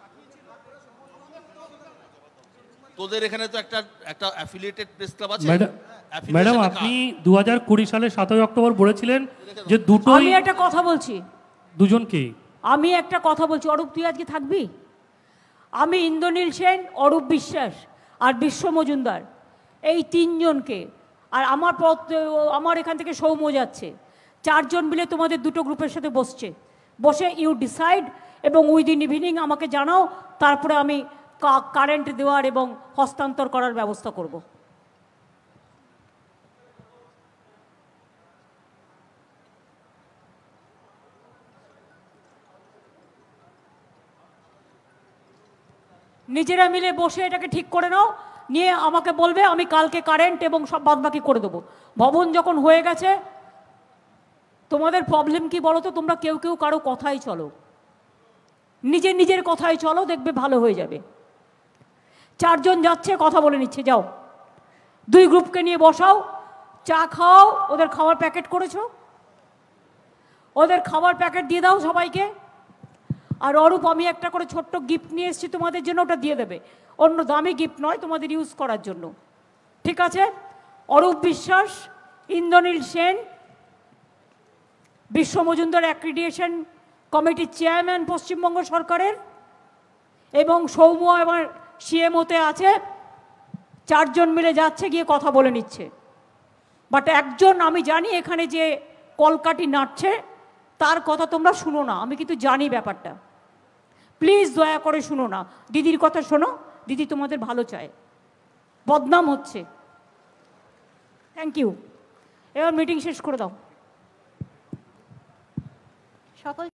তোদের এখানে তো একটা একটা অ্যাফিলিয়েটেড প্রেস ক্লাব আছে ম্যাডাম। আপনি দু হাজার কুড়ি সালের সাতই অক্টোবর বলেছিলেন যে দুটো। আমি একটা কথা বলছি, দুজনকে আমি একটা কথা বলছি। অরূপ তুই আজকে থাকবি? আমি ইন্দ্রনীল সেন, অরূপ বিশ্বাস আর বিশ্ব মজুমদার, এই তিনজনকে, আর আমার পথ আমার এখান থেকে সৌম্য যাচ্ছে, চারজন মিলে তোমাদের দুটো গ্রুপের সাথে বসছে, বসে ইউ ডিসাইড এবং উইদিন ইভিনিং আমাকে জানাও, তারপরে আমি কারেন্ট দেওয়ার এবং হস্তান্তর করার ব্যবস্থা করব। নিজেরা মিলে বসে এটাকে ঠিক করে নাও, নিয়ে আমাকে বলবে, আমি কালকে কারেন্ট এবং সব বাদবাকি করে দেবো। ভবন যখন হয়ে গেছে, তোমাদের প্রবলেম কি বলো তো? তোমরা কেউ কেউ কারো কথাই চলো, নিজের নিজের কথাই চলো, দেখবে ভালো হয়ে যাবে। চারজন যাচ্ছে, কথা বলে নিচ্ছে, যাও দুই গ্রুপকে নিয়ে বসাও, চা খাও, ওদের খাবার প্যাকেট করেছো, ওদের খাবার প্যাকেট দিয়ে দাও সবাইকে। আর অরূপ, আমি একটা করে ছোট্ট গিফট নিয়ে এসেছি তোমাদের জন্য, ওটা দিয়ে দেবে, অন্য দামি গিফট নয়, তোমাদের ইউজ করার জন্য, ঠিক আছে? অরূপ বিশ্বাস, ইন্দ্রনীল সেন, বিশ্ব মজুমদার অ্যাক্রিডিয়েশন কমিটির চেয়ারম্যান পশ্চিমবঙ্গ সরকারের, এবং সৌম্য আমার সিএমওতে আছে, চারজন মিলে যাচ্ছে, গিয়ে কথা বলে নিচ্ছে। বাট একজন, আমি জানি এখানে যে কলকাঠি নাড়ছে তার কথা তোমরা শুনো না, আমি কিন্তু জানি ব্যাপারটা, প্লিজ দয়া করে শুনো না। দিদির কথা শোনো, দিদি তোমাদের ভালো চায়, বদনাম হচ্ছে। থ্যাংক ইউ, এবার মিটিং শেষ করে দাও। সকল